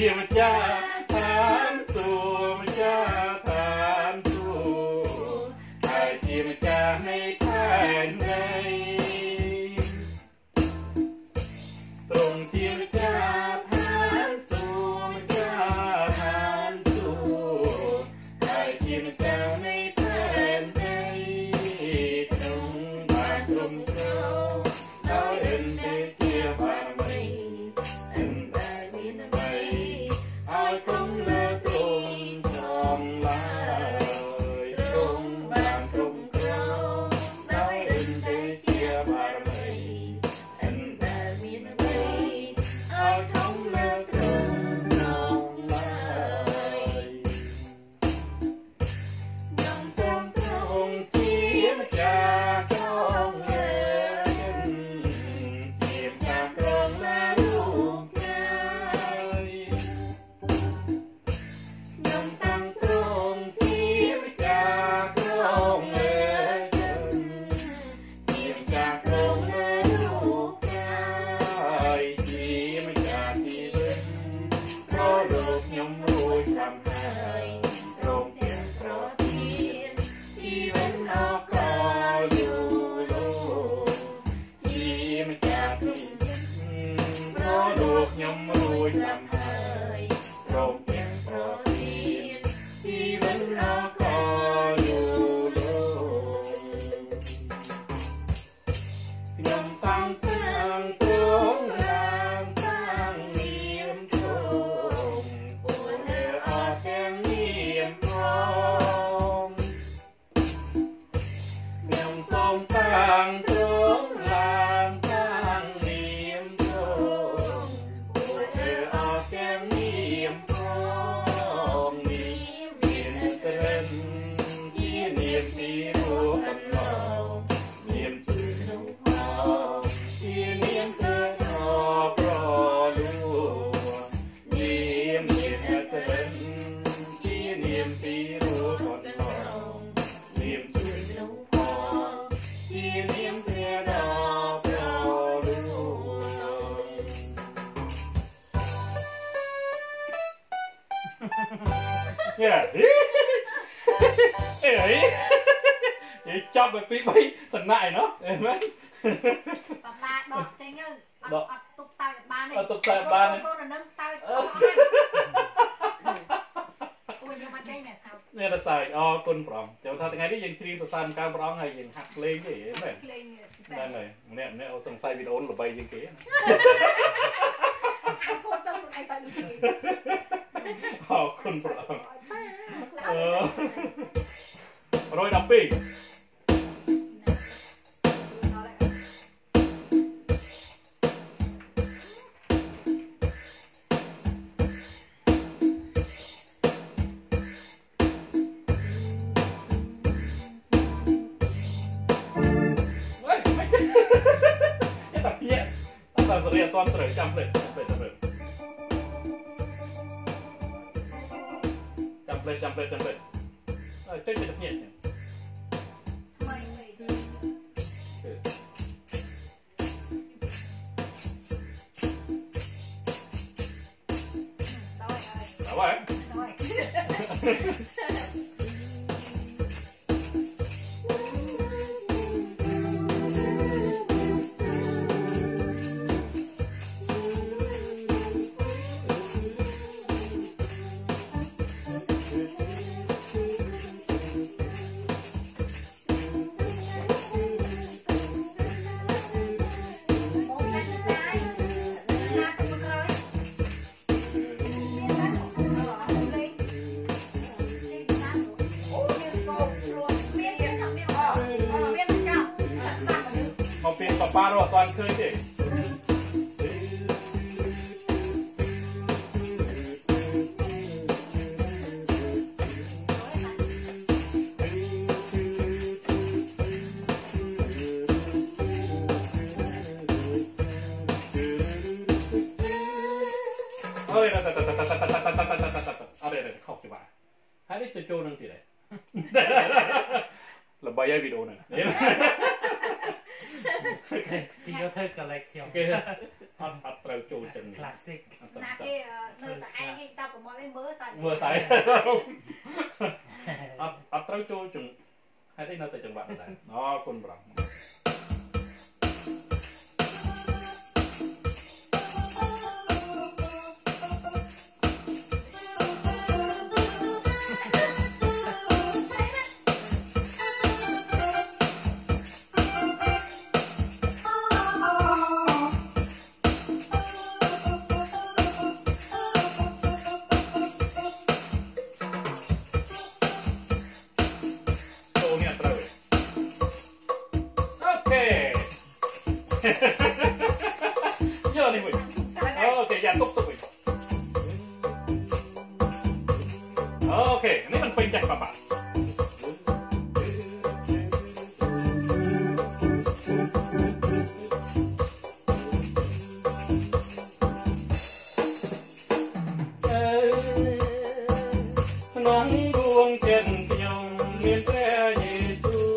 ជាម្ចាស់ឋានសួគ៌ម្ចាស់ឋានសួគ៌ហើយជាម្ចាស់នៃផែនដីទ្រង់ជាម្ចាស់ឋានសួគ៌ម្ចាស់ឋានសួគ៌ហើយជាម្ចាស់នៃផែនដីទ្រង់បានទ្រង់គ្រងដោយឥន្ទិជាបារមីឥន្ទិមានអ្វីឲ្យគង់លើទ្រង់សំឡាយទ្រង់បានទ្រង់គ្រងដោយឥន្ទិជាបារមីឥន្ទិមានអ្វីឲ្យគង់លើទ្រង់សំឡាយខ្ញុំសូមទ្រង់ជាម្ចាស់គ្រងលើជាម្ចាស់គ្រងលើរូបកាយខ្ញុំតាំងទ្រង់ជាម្ចាស់គ្រងលើជាម្ចាស់គ្រងលើរូបកាយជាម្ចាស់ជីវិតក៏លោកខ្ញុំរួចចាំហើយទ្រង់ទាំងប្រទានជីវិតអកលយូរលោកជាម្ចាស់ជីវិតក៏លោកខ្ញុំរួចចាំហើយទ្រង់ទាំងប្រទានជីវិតអកលយូរលោកខ្ញុំតាំងតាំងទ្រង់ឡើងតាំងនាមទ្រង់ពលលើអស់ទាំងនាមផង ខ្ញុំសូមតាំងទ្រង់ឡើងតាំងនាមទ្រង់ពួកលើអស់ទាំងនាមផងនេះមានសិរិនជានាមទីរួចកំណងនាមជួយនោះផងជានាមធ្វើប្រលួនាមមានសិរិនជានាមទីរួចកំណងនាមជួយនោះផងជានាមព្រះដ៏ប្រលួយេអេអេចាប់ไปពីបីតំណែងណោះអេមែនបាបាដកចេញទៅអត់អត់ទុកសើចបានទេអត់ទុកសើចបានទេកូននឹងសើចអស់ហើយគួរយកមកចេញមែនសើចនេះតែសើចអរគុណព្រះអង្គចាំថាថ្ងៃនេះយើងច្រៀងសរសើរកើព្រះអង្គហើយយើងហាត់ភ្លេងទេមែនភ្លេងហ្នឹងហើយម្នាក់ម្នាក់សង្ស័យវីដេអូល្បីជាងគេអរគុណសូមខ្លួនឯងសើចដូចគ្នាអរគុណព្រះអង្គអឺរយដល់ពីររៀនអត់ទាន់ត្រូវចាំភ្លេចចាំភ្លេចចាំភ្លេចចាំភ្លេចចាំភ្លេចចាំភ្លេចអើចេញទៅភ្ញាក់ថ្មីពេកដល់ហើយពីប៉ាប៉ារត់អត់ឃើញទេអើយតាតាតាតាតាតាតាតាតាអរេខុសច្បាស់ហើយនេះទៅចូលនឹងទៀតហើយល្បីហើយវីដេអូហ្នឹងគេយកធ្វើ collection គេហអត់អត់ត្រូវចូលចឹង classic ណាគេនៅតែឯងគេស្ដាប់ប្រមល់ឯងមើលស្អីមើលស្អីអត់អត់ត្រូវចូលចឹងហេតុអីនៅតែចង្វាក់ដែរអរគុណប្រងយកនេះវិញអូខេយ៉ាទុកទុកវិញអូខេនេះមិនពេញចេះប៉ាប៉ាក្នុងដួងចិត្តខ្ញុំមានព្រះយេស៊ូវ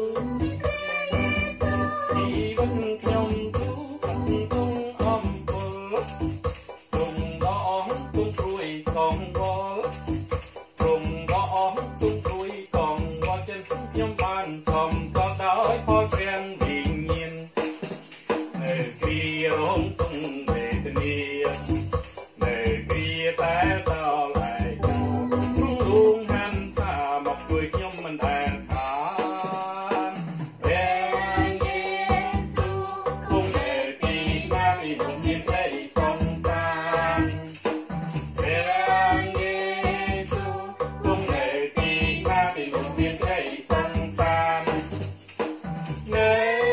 ជីវិតខ្ញុំទូទុំអំពុលទ្រង់ដ៏អស់ទុំព្រួយកងវល់ទ្រង់ដ៏អស់ទុំព្រួយកងវល់ចិត្តខ្ញុំបានធំក៏ដោយផលព្រះវិញ្ញាណនៅគ្រារងទុំវេទនានៅគ្រាតែតឡៃទ្រង់លួងហាន់ថាមកជួយខ្ញុំមិនដែលខានព្រះយេស៊ូវគង់នៅទីណាទីនោះមានព្រះសង្តានព្រះយេស៊ូវគង់នៅទីណាទីនោះមានព្រះសង្តាននៅ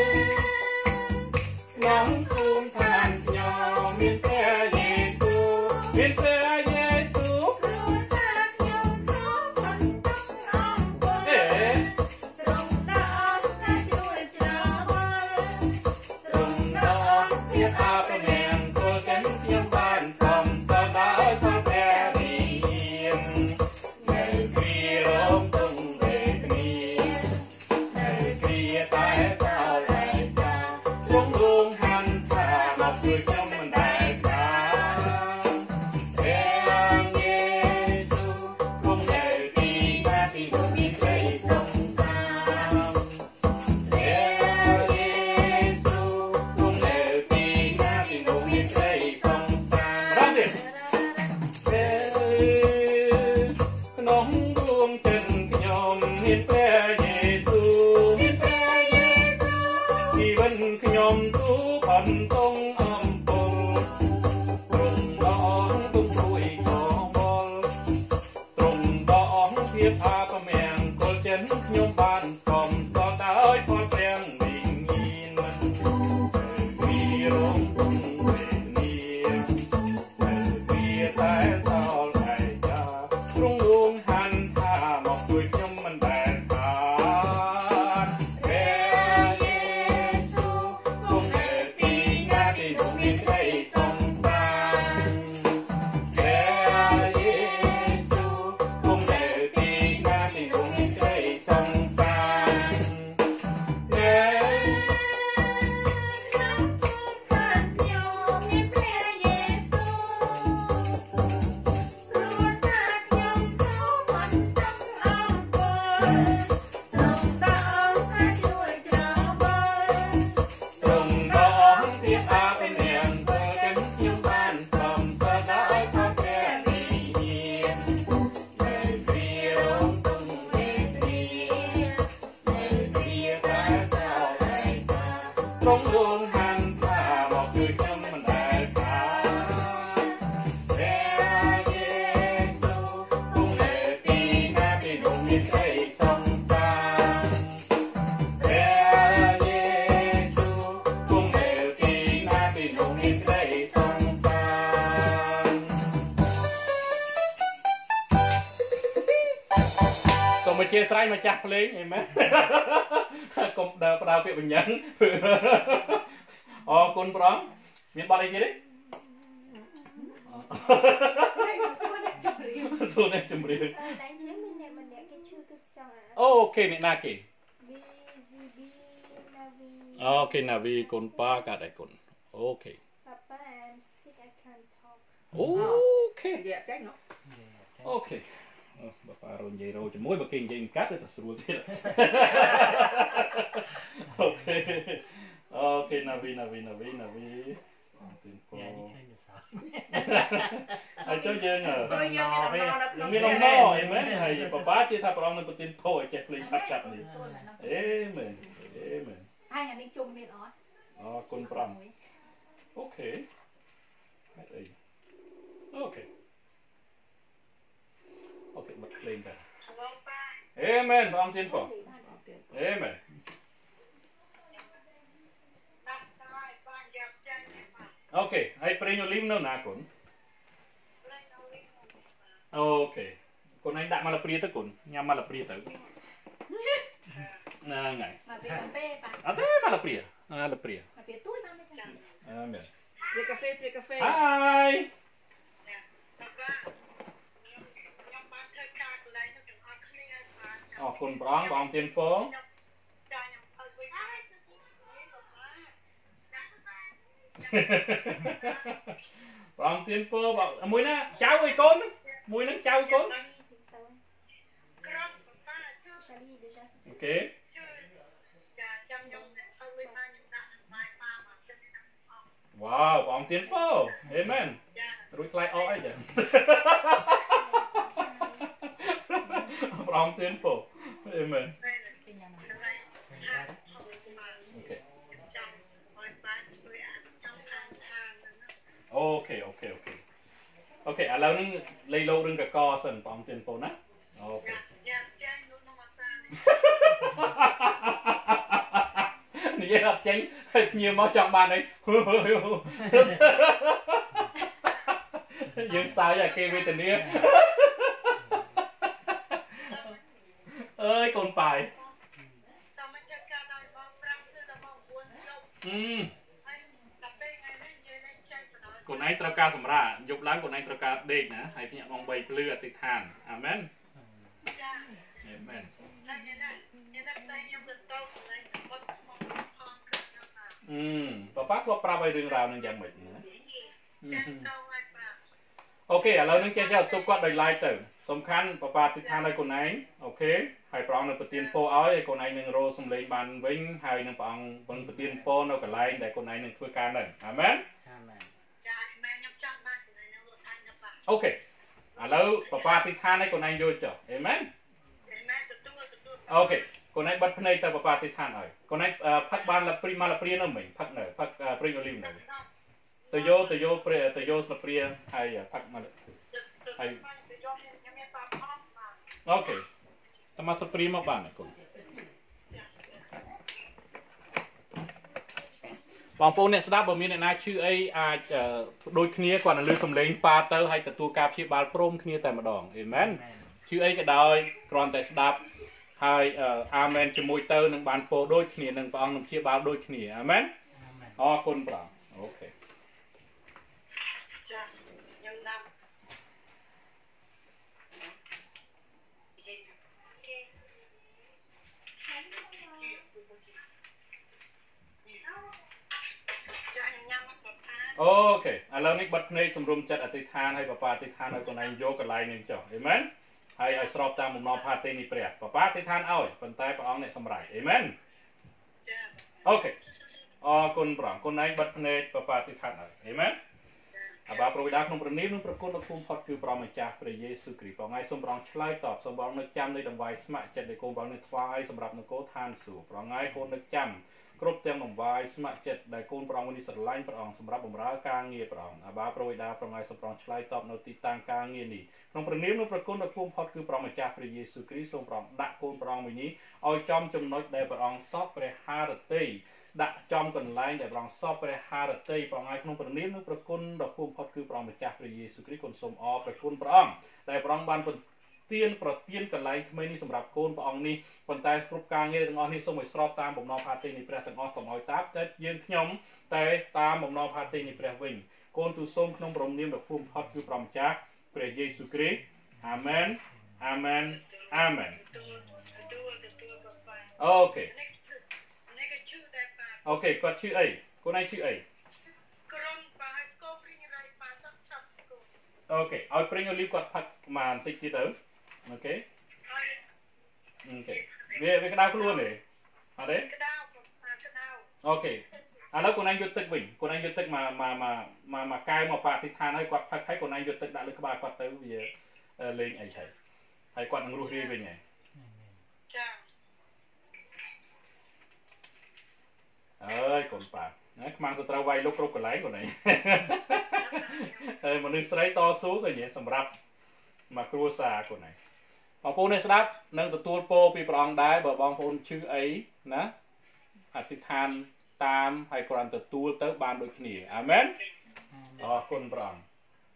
ក្នុងភូមិឋានខ្ញុំមានព្រះយេស៊ូវមានព្រះយេស៊ូវគ្រួសារខ្ញុំគ្រប់បន្ទុកអង្គពុទ្ធទ្រង់ដ៏អស្ចារ្យជួយច្របល់ទ្រង់ដ៏អស្ចារ្យភាពអបមានគល់ចិនខ្ញុំបានខំទៅដោយផលព្រះវិញ្ញាណនៅគ្រារងទុំវេទនានៅគ្រាតែតឡៃចាទ្រង់លួងហាន់ថាមកជួយខ្ញុំមិនដែលខានព្រះយេស៊ូវគង់នៅទីណាទីនោះមានព្រះសង្តានព្រះយេស៊ូវគង់នៅទីណាទីនោះមានព្រះសង្តានរ៉ាទៀតក្នុងដួងចិត្តខ្ញុំមានព្រះយេស៊ូវមានព្រះយេស៊ូវជីវិតខ្ញុំទូបន្ទងអំពុលទ្រង់ដ៏អស់ទុំព្រួយកងវល់ទ្រង់ដ៏អស់ភាពអបមានគល់ចិនខ្ញុំបានខំក៏ដោយផលព្រះវិញ្ញាណនៅគ្រារងទុំវេទនានៅគ្រាតែតឡៃចាទ្រង់លួងហាន់ថាមកជួយខ្ញុំមិនដែលខានព្រះយេស៊ូវគង់នៅទីណាទីនោះមានព្រះសង្តានព្រះយេស៊ូវគង់នៅទីណាទីនោះមានព្រះសង្តាននៅក្នុងភូមិឋានខ្ញុំមានព្រះយេស៊ូវគ្រួសារខ្ញុំគ្រប់បន្ទុកអង្គពុទ្ធទ្រង់ដ៏អស្ចារ្យជួយច្របល់ទ្រង់ដ៏អស់ភាពអបមានគល់ចិនខ្ញុំបានខំទៅដោយផលព្រះវិញ្ញាណនៅគ្រារងទុំវេទនានៅគ្រាតែតឡៃចាទ្រង់លួងហាន់ថាមកជួយខ្ញុំមិនដែលខានព្រះយេស៊ូវគង់នៅទីណាទីនោះមានព្រះសង្តានព្រះយេស៊ូវគង់នៅទីណាទីនោះមានព្រះសង្តានសូមអធិស្ឋានម្ចាស់ភ្លេងអីមែនកុំដើរផ្ដាល់ពាក្យបញ្ញត្តិអរគុណប្រងមានបទអីទៀតទេសួរអ្នកជំរាបតែជាមានអ្នកម្នាក់គេជួយគឺចង់អាអូខេអ្នកណាគេវី ស៊ី ប៊ី ណាវីអូខេណាវីគុណប៉ាកាត់ឯគុណអូខេប៉ាប៉ា em មួយបើគេនិយាយកាត់ទៅស្រួលទៀតអូខេអូខេណាវីណាវីណាវីណាវីទីនពោហើយចុះយើងមានអំណរអីមែនហើយបបាជាថាប្រងនៅប្រទីនពោឲ្យចេះភ្លេងឆាប់ឆាប់នេះអេមែនអេមែនហើយអានេះជុំទៀតអត់អរគុណប្រាំអូខេហេតុអីអូខេអូខេបាត់ភ្លេងដែរអេមែនបងទីនពោអេមែនអូខេហើយប្រេងអូលីវនៅណាគុណអូខេគុណឯងដាក់មកលព្រាទៅគុណញ៉ាំមកលព្រាទៅហ្នឹងហើយមកពីកាហ្វេប៉ាអត់ទេមកលព្រាអាលព្រាមកពីទួយបានទេចាអឺមែនព្រាកាហ្វេព្រាកាហ្វេហើយអរគុណព្រះអង្គបងទៀនពងព្រះអង្គទៀនពរមួយណាចៅឲ្យកូនមួយនឹងចៅកូនអូខេវ៉ាវព្រះអង្គទៀនពរអេមែនរួចថ្លៃអស់អីចាព្រះអង្គទៀនពរអេមែនអូខេអូខេអូខេអូខេឥឡូវនេះលេខលោករឿងកកសិនបងទៀនពោណាអូខេនិយាយអត់ចេញហើយញៀមមកចង់បានអីយើងសើចអាគេវេទនាអើយកូនប៉ាយសមត្ថកិច្ចការដល់ម៉ោងប្រាំគឺដល់ម៉ោងបួនយប់អឺកូនឯងត្រូវការសម្រាកយប់ឡើងកូនឯងត្រូវការដេកណាហើយភ្ញាក់ម៉ោងបីភ្លឺអធិដ្ឋានអាមែនចាអាមែនហើយអ្នកណាអ្នកណាតែខ្ញុំទៅទៅកន្លែងបុតមកផងគឺខ្ញុំថាអឺប៉ាប៉ាធ្លាប់ប្រាប់ឲ្យរឿងរ៉ាវនឹងយ៉ាងម៉េចណាចាទៅហើយប៉ាអូខេឥឡូវនេះចេះចេះទុកគាត់ដោយ live ទៅសំខាន់ប៉ាប៉ាអធិដ្ឋានឲ្យកូនឯងអូខេហើយព្រះអង្គនឹងប្រទានពរឲ្យឲ្យកូនឯងនឹងរកសម្លេងបានវិញហើយនឹងព្រះអង្គនឹងប្រទានពរនៅកន្លែងដែលកូនឯងនឹងធ្វើការនៅអាមែនអាមែនអូខេឥឡូវប៉ាប៉ាអធិដ្ឋានឲ្យកូនឯងយល់ចុះអេមែនអូខេកូនឯងបិទភ្នែកទៅប៉ាប៉ាអធិដ្ឋានឲ្យកូនឯងផឹកបានលព្រីមកលព្រានៅមិញផឹកនៅផឹកព្រីងអូលីវនៅទៅយកទៅយកព្រាទៅយកស្លឹកព្រាហើយផឹកមកហើយអូខេតើមកស្លឹកព្រាមកបានទេកូនបងប្អូនអ្នកស្ដាប់បើមានអ្នកណាឈឺអីអាចដូចគ្នាគាត់នឹងលើសំឡេងប៉ាទៅហើយទទួលការព្យាបាលព្រមគ្នាតែម្ដងអេមែនឈឺអីក៏ដោយគ្រាន់តែស្ដាប់ហើយអាមែនជាមួយទៅនឹងបានពោលដូចគ្នានឹងព្រះអង្គនឹងព្យាបាលដូចគ្នាអាមែនអរគុណព្រះអូខេចាខ្ញុំណាប់អូខេឥឡូវនេះបិទភ្នែកសម្រុំចិត្តអធិដ្ឋានឲ្យប៉ាប៉ាអធិដ្ឋានឲ្យកូនឯងយកកន្លែងនេះចុះអេមែនហើយឲ្យស្របតាមបំណងផាតេនេះព្រះប៉ាប៉ាអធិដ្ឋានឲ្យប៉ុន្តែព្រះអង្គអ្នកសម្រេចអេមែនចាអូខេអរគុណព្រះកូនឯងបិទភ្នែកប៉ាប៉ាអធិដ្ឋានឲ្យអេមែនអាបាប្រវិដាក្នុងព្រះនាមនឹងប្រគុណដល់ភូមិផុតគឺព្រះម្ចាស់ព្រះយេស៊ូវគ្រីស្ទព្រះអង្គសូមព្រះអង្គឆ្លើយតបសូមព្រះអង្គនឹកចាំនៃដង្វាយស្ម័គ្រចិត្តដែលកូនព្រះអង្គនឹងថ្វាយសម្រាប់នគរឋានសួគ៌ព្រះអង្គហើយកូននឹកចាំគ្រប់ទាំងដង្វាយស្ម័គ្រចិត្តដែលកូនព្រះអង្គនេះស្រឡាញ់ព្រះអង្គសម្រាប់បម្រើការងារព្រះអង្គអាបាប្រវិដាព្រះអង្គសូមព្រះអង្គឆ្លើយតបនៅទីតាំងការងារនេះក្នុងព្រះនាមនឹងប្រគុណដល់ភូមិផុតគឺព្រះម្ចាស់ព្រះយេស៊ូវគ្រីស្ទសូមព្រះអង្គដាក់កូនព្រះអង្គមួយនេះឲ្យចំចំណុចដែលព្រះអង្គសពព្រះハរតីដាក់ចំកន្លែងដែលព្រះអង្គសពព្រះハរតីព្រះអង្គក្នុងព្រះនាមនឹងប្រគុណដល់ភូមិផុតគឺព្រះម្ចាស់ព្រះយេស៊ូវគ្រីស្ទគុណសូមអរប្រគុណព្រះអង្គដែលព្រះអង្គបានទានប្រទានកន្លែងថ្មីនេះសម្រាប់កូនព្រះអង្គនេះប៉ុន្តែគ្រប់ការងារទាំងអស់នេះសូមឲ្យស្របតាមបំណងផាតីនៃព្រះទាំងអស់កុំឲ្យតាបចិត្តយើងខ្ញុំតែតាមបំណងផាតីនៃព្រះវិញកូនទូសូមក្នុងព្រមនាមដ៏ភូមិផុតគឺព្រះម្ចាស់ព្រះយេស៊ូវគ្រីស្ទអាមែនអាមែនអាមែនអូខេអូខេគាត់ឈ្មោះអីកូនឯងឈ្មោះអីក្រុមបាយស្គរព្រីងរ៉ៃប៉ាតឆប់អូខេឲ្យព្រីងអូលីវគាត់ផឹកមកបន្តិចទៀតទៅអូខេអូខេវាវាក្តៅខ្លួនទេអត់ទេអូខេឥឡូវកូនឯងយកទឹកវិញកូនឯងយកទឹកមកមកមកមកមកកែវមកបតិឋានឲ្យគាត់ផឹកហើយកូនឯងយកទឹកដាក់លើក្បាលគាត់ទៅវាលេងអីហើយហើយគាត់នឹងរស់រាយវិញហើយចាអើយកូនប៉ាណាខ្មាំងសត្រូវវាយលុកគ្រប់កន្លែងកូនឯងហើយមនុស្សស្រីតស៊ូក៏ញ៉េសម្រាប់មកគ្រួសារកូនឯងបងប្អូនអ្នកស្ដាប់នឹងទទួលពរពីព្រះអង្គដែរបើបងប្អូនឈឺអីណាអធិដ្ឋានតាមហើយគ្រាន់ទទួលទៅបានដូចគ្នាអាមែនអរគុណព្រះអង្គ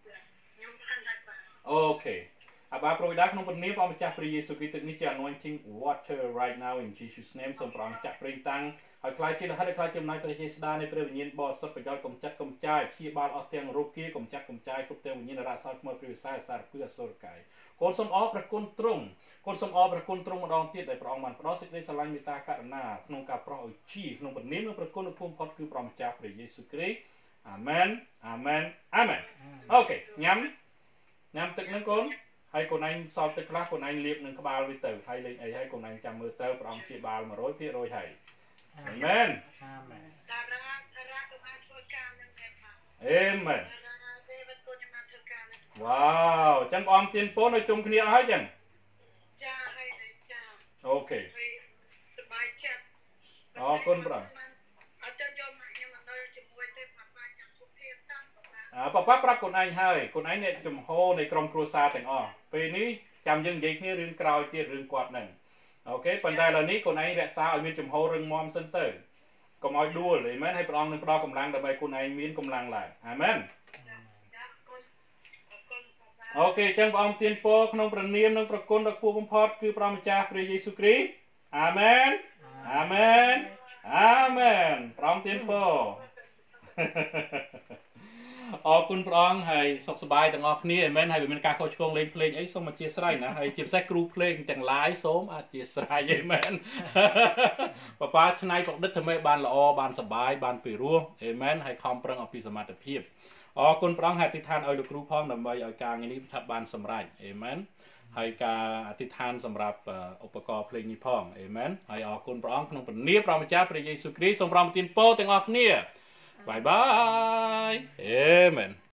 អូខេអាបាប្រួយដែរក្នុងព្រះនាមព្រះម្ចាស់ព្រះយេស៊ូវគ្រីស្ទទឹកនេះជា anointing water right now in Jesus name សូមព្រះអង្គចាក់ប្រេងតាំងហើយខ្លាយជារហ័សខ្លាយជាអំណាចព្រះជាស្ដានៃព្រះវិញ្ញាណបរិសុទ្ធប្រយោជន៍កំចាត់កំចាយព្យាបាលអស់ទាំងរោគគាកំចាត់កំចាយគ្រប់ទាំងវិញ្ញាណរ៉ាសោថ្មីព្រះវិសាសារពើអសុរកាយកូនសូមអរព្រះគុណទ្រង់កូនសូមអរព្រះគុណទ្រង់ម្ដងទៀតដែលព្រះអង្គបានផ្ដល់សេចក្តីស្រឡាញ់មេត្តាករុណាក្នុងការប្រោសឲ្យជាក្នុងព្រះនាមនិងព្រះគុណនិងភូមិផុតគឺព្រះម្ចាស់ព្រះយេស៊ូវគ្រីស្ទអាមែនអាមែនអាមែនអូខេញ៉ាំញ៉ាំទឹកនឹងកូនហើយកូនឯងសល់ទឹកខ្លះកូនឯងលាបនឹងក្បាលវាទៅហើយលេងអីហើយកូនឯងចាំមើលទៅព្រះអង្គព្យាបាល một trăm phần trăm ហើយអាមែនអាមែនតារាតារាក៏បានធ្វើការនឹងដែរបាទអេមែនទេវតុខ្ញុំបានធ្វើការនឹងវ៉ាវអញ្ចឹងបងទៀនពូនឲ្យជុំគ្នាអស់ហើយចឹងចាហើយចាអូខេសប្បាយចិត្តអរគុណព្រះអត់ទៅយកមកខ្ញុំទៅជាមួយទេប៉ាប៉ាចាំពុកគ្នាស្ដាប់អើប៉ាប៉ាប្រាប់កូនឯងហើយកូនឯងអ្នកចំហនៃក្រុមគ្រួសារទាំងអស់ពេលនេះចាំយើងនិយាយគ្នារឿងក្រោយទៀតរឿងគាត់ហ្នឹងអូខេប៉ុន្តែឥឡូវនេះកូនឯងរក្សាឲ្យមានចំហររឹងមាំសិនទៅកុំឲ្យដួលអីមែនហើយព្រះអង្គនឹងផ្ដល់កម្លាំងដើម្បីកូនឯងមានកម្លាំងឡើងអាមែនអូខេអញ្ចឹងព្រះអង្គទានពរក្នុងព្រះនាមនិងព្រះគុណដ៏ខ្ពស់បំផុតគឺព្រះម្ចាស់ព្រះយេស៊ូវគ្រីស្ទអាមែនអាមែនអាមែនព្រះអង្គទានពរអរគុណព្រះអង្គហើយសុខសប្បាយទាំងអស់គ្នាអាមែនហើយវាមានការខុសឆ្គងលេងភ្លេងអីសូមអធិស្ឋានណាហើយជាពិសេសគ្រូភ្លេងទាំងឡាយសូមអធិស្ឋានអាមែនបបាឆ្នៃប្រឌិតធ្វើឲ្យបានល្អបានសប្បាយបានពីរោះអាមែនហើយខំប្រឹងអំពីសមត្ថភាពអរគុណព្រះអង្គហើយអធិដ្ឋានឲ្យលោកគ្រូផងដើម្បីឲ្យការងារនេះឆាប់បានសម្រេចអាមែនហើយការអធិដ្ឋានសម្រាប់ឧបករណ៍ភ្លេងនេះផងអាមែនហើយអរគុណព្រះអង្គក្នុងព្រះនាមព្រះម្ចាស់ព្រះយេស៊ូវគ្រីស្ទសូមប្រំទានពរទាំងអស់គ្នាBye bye. Amen.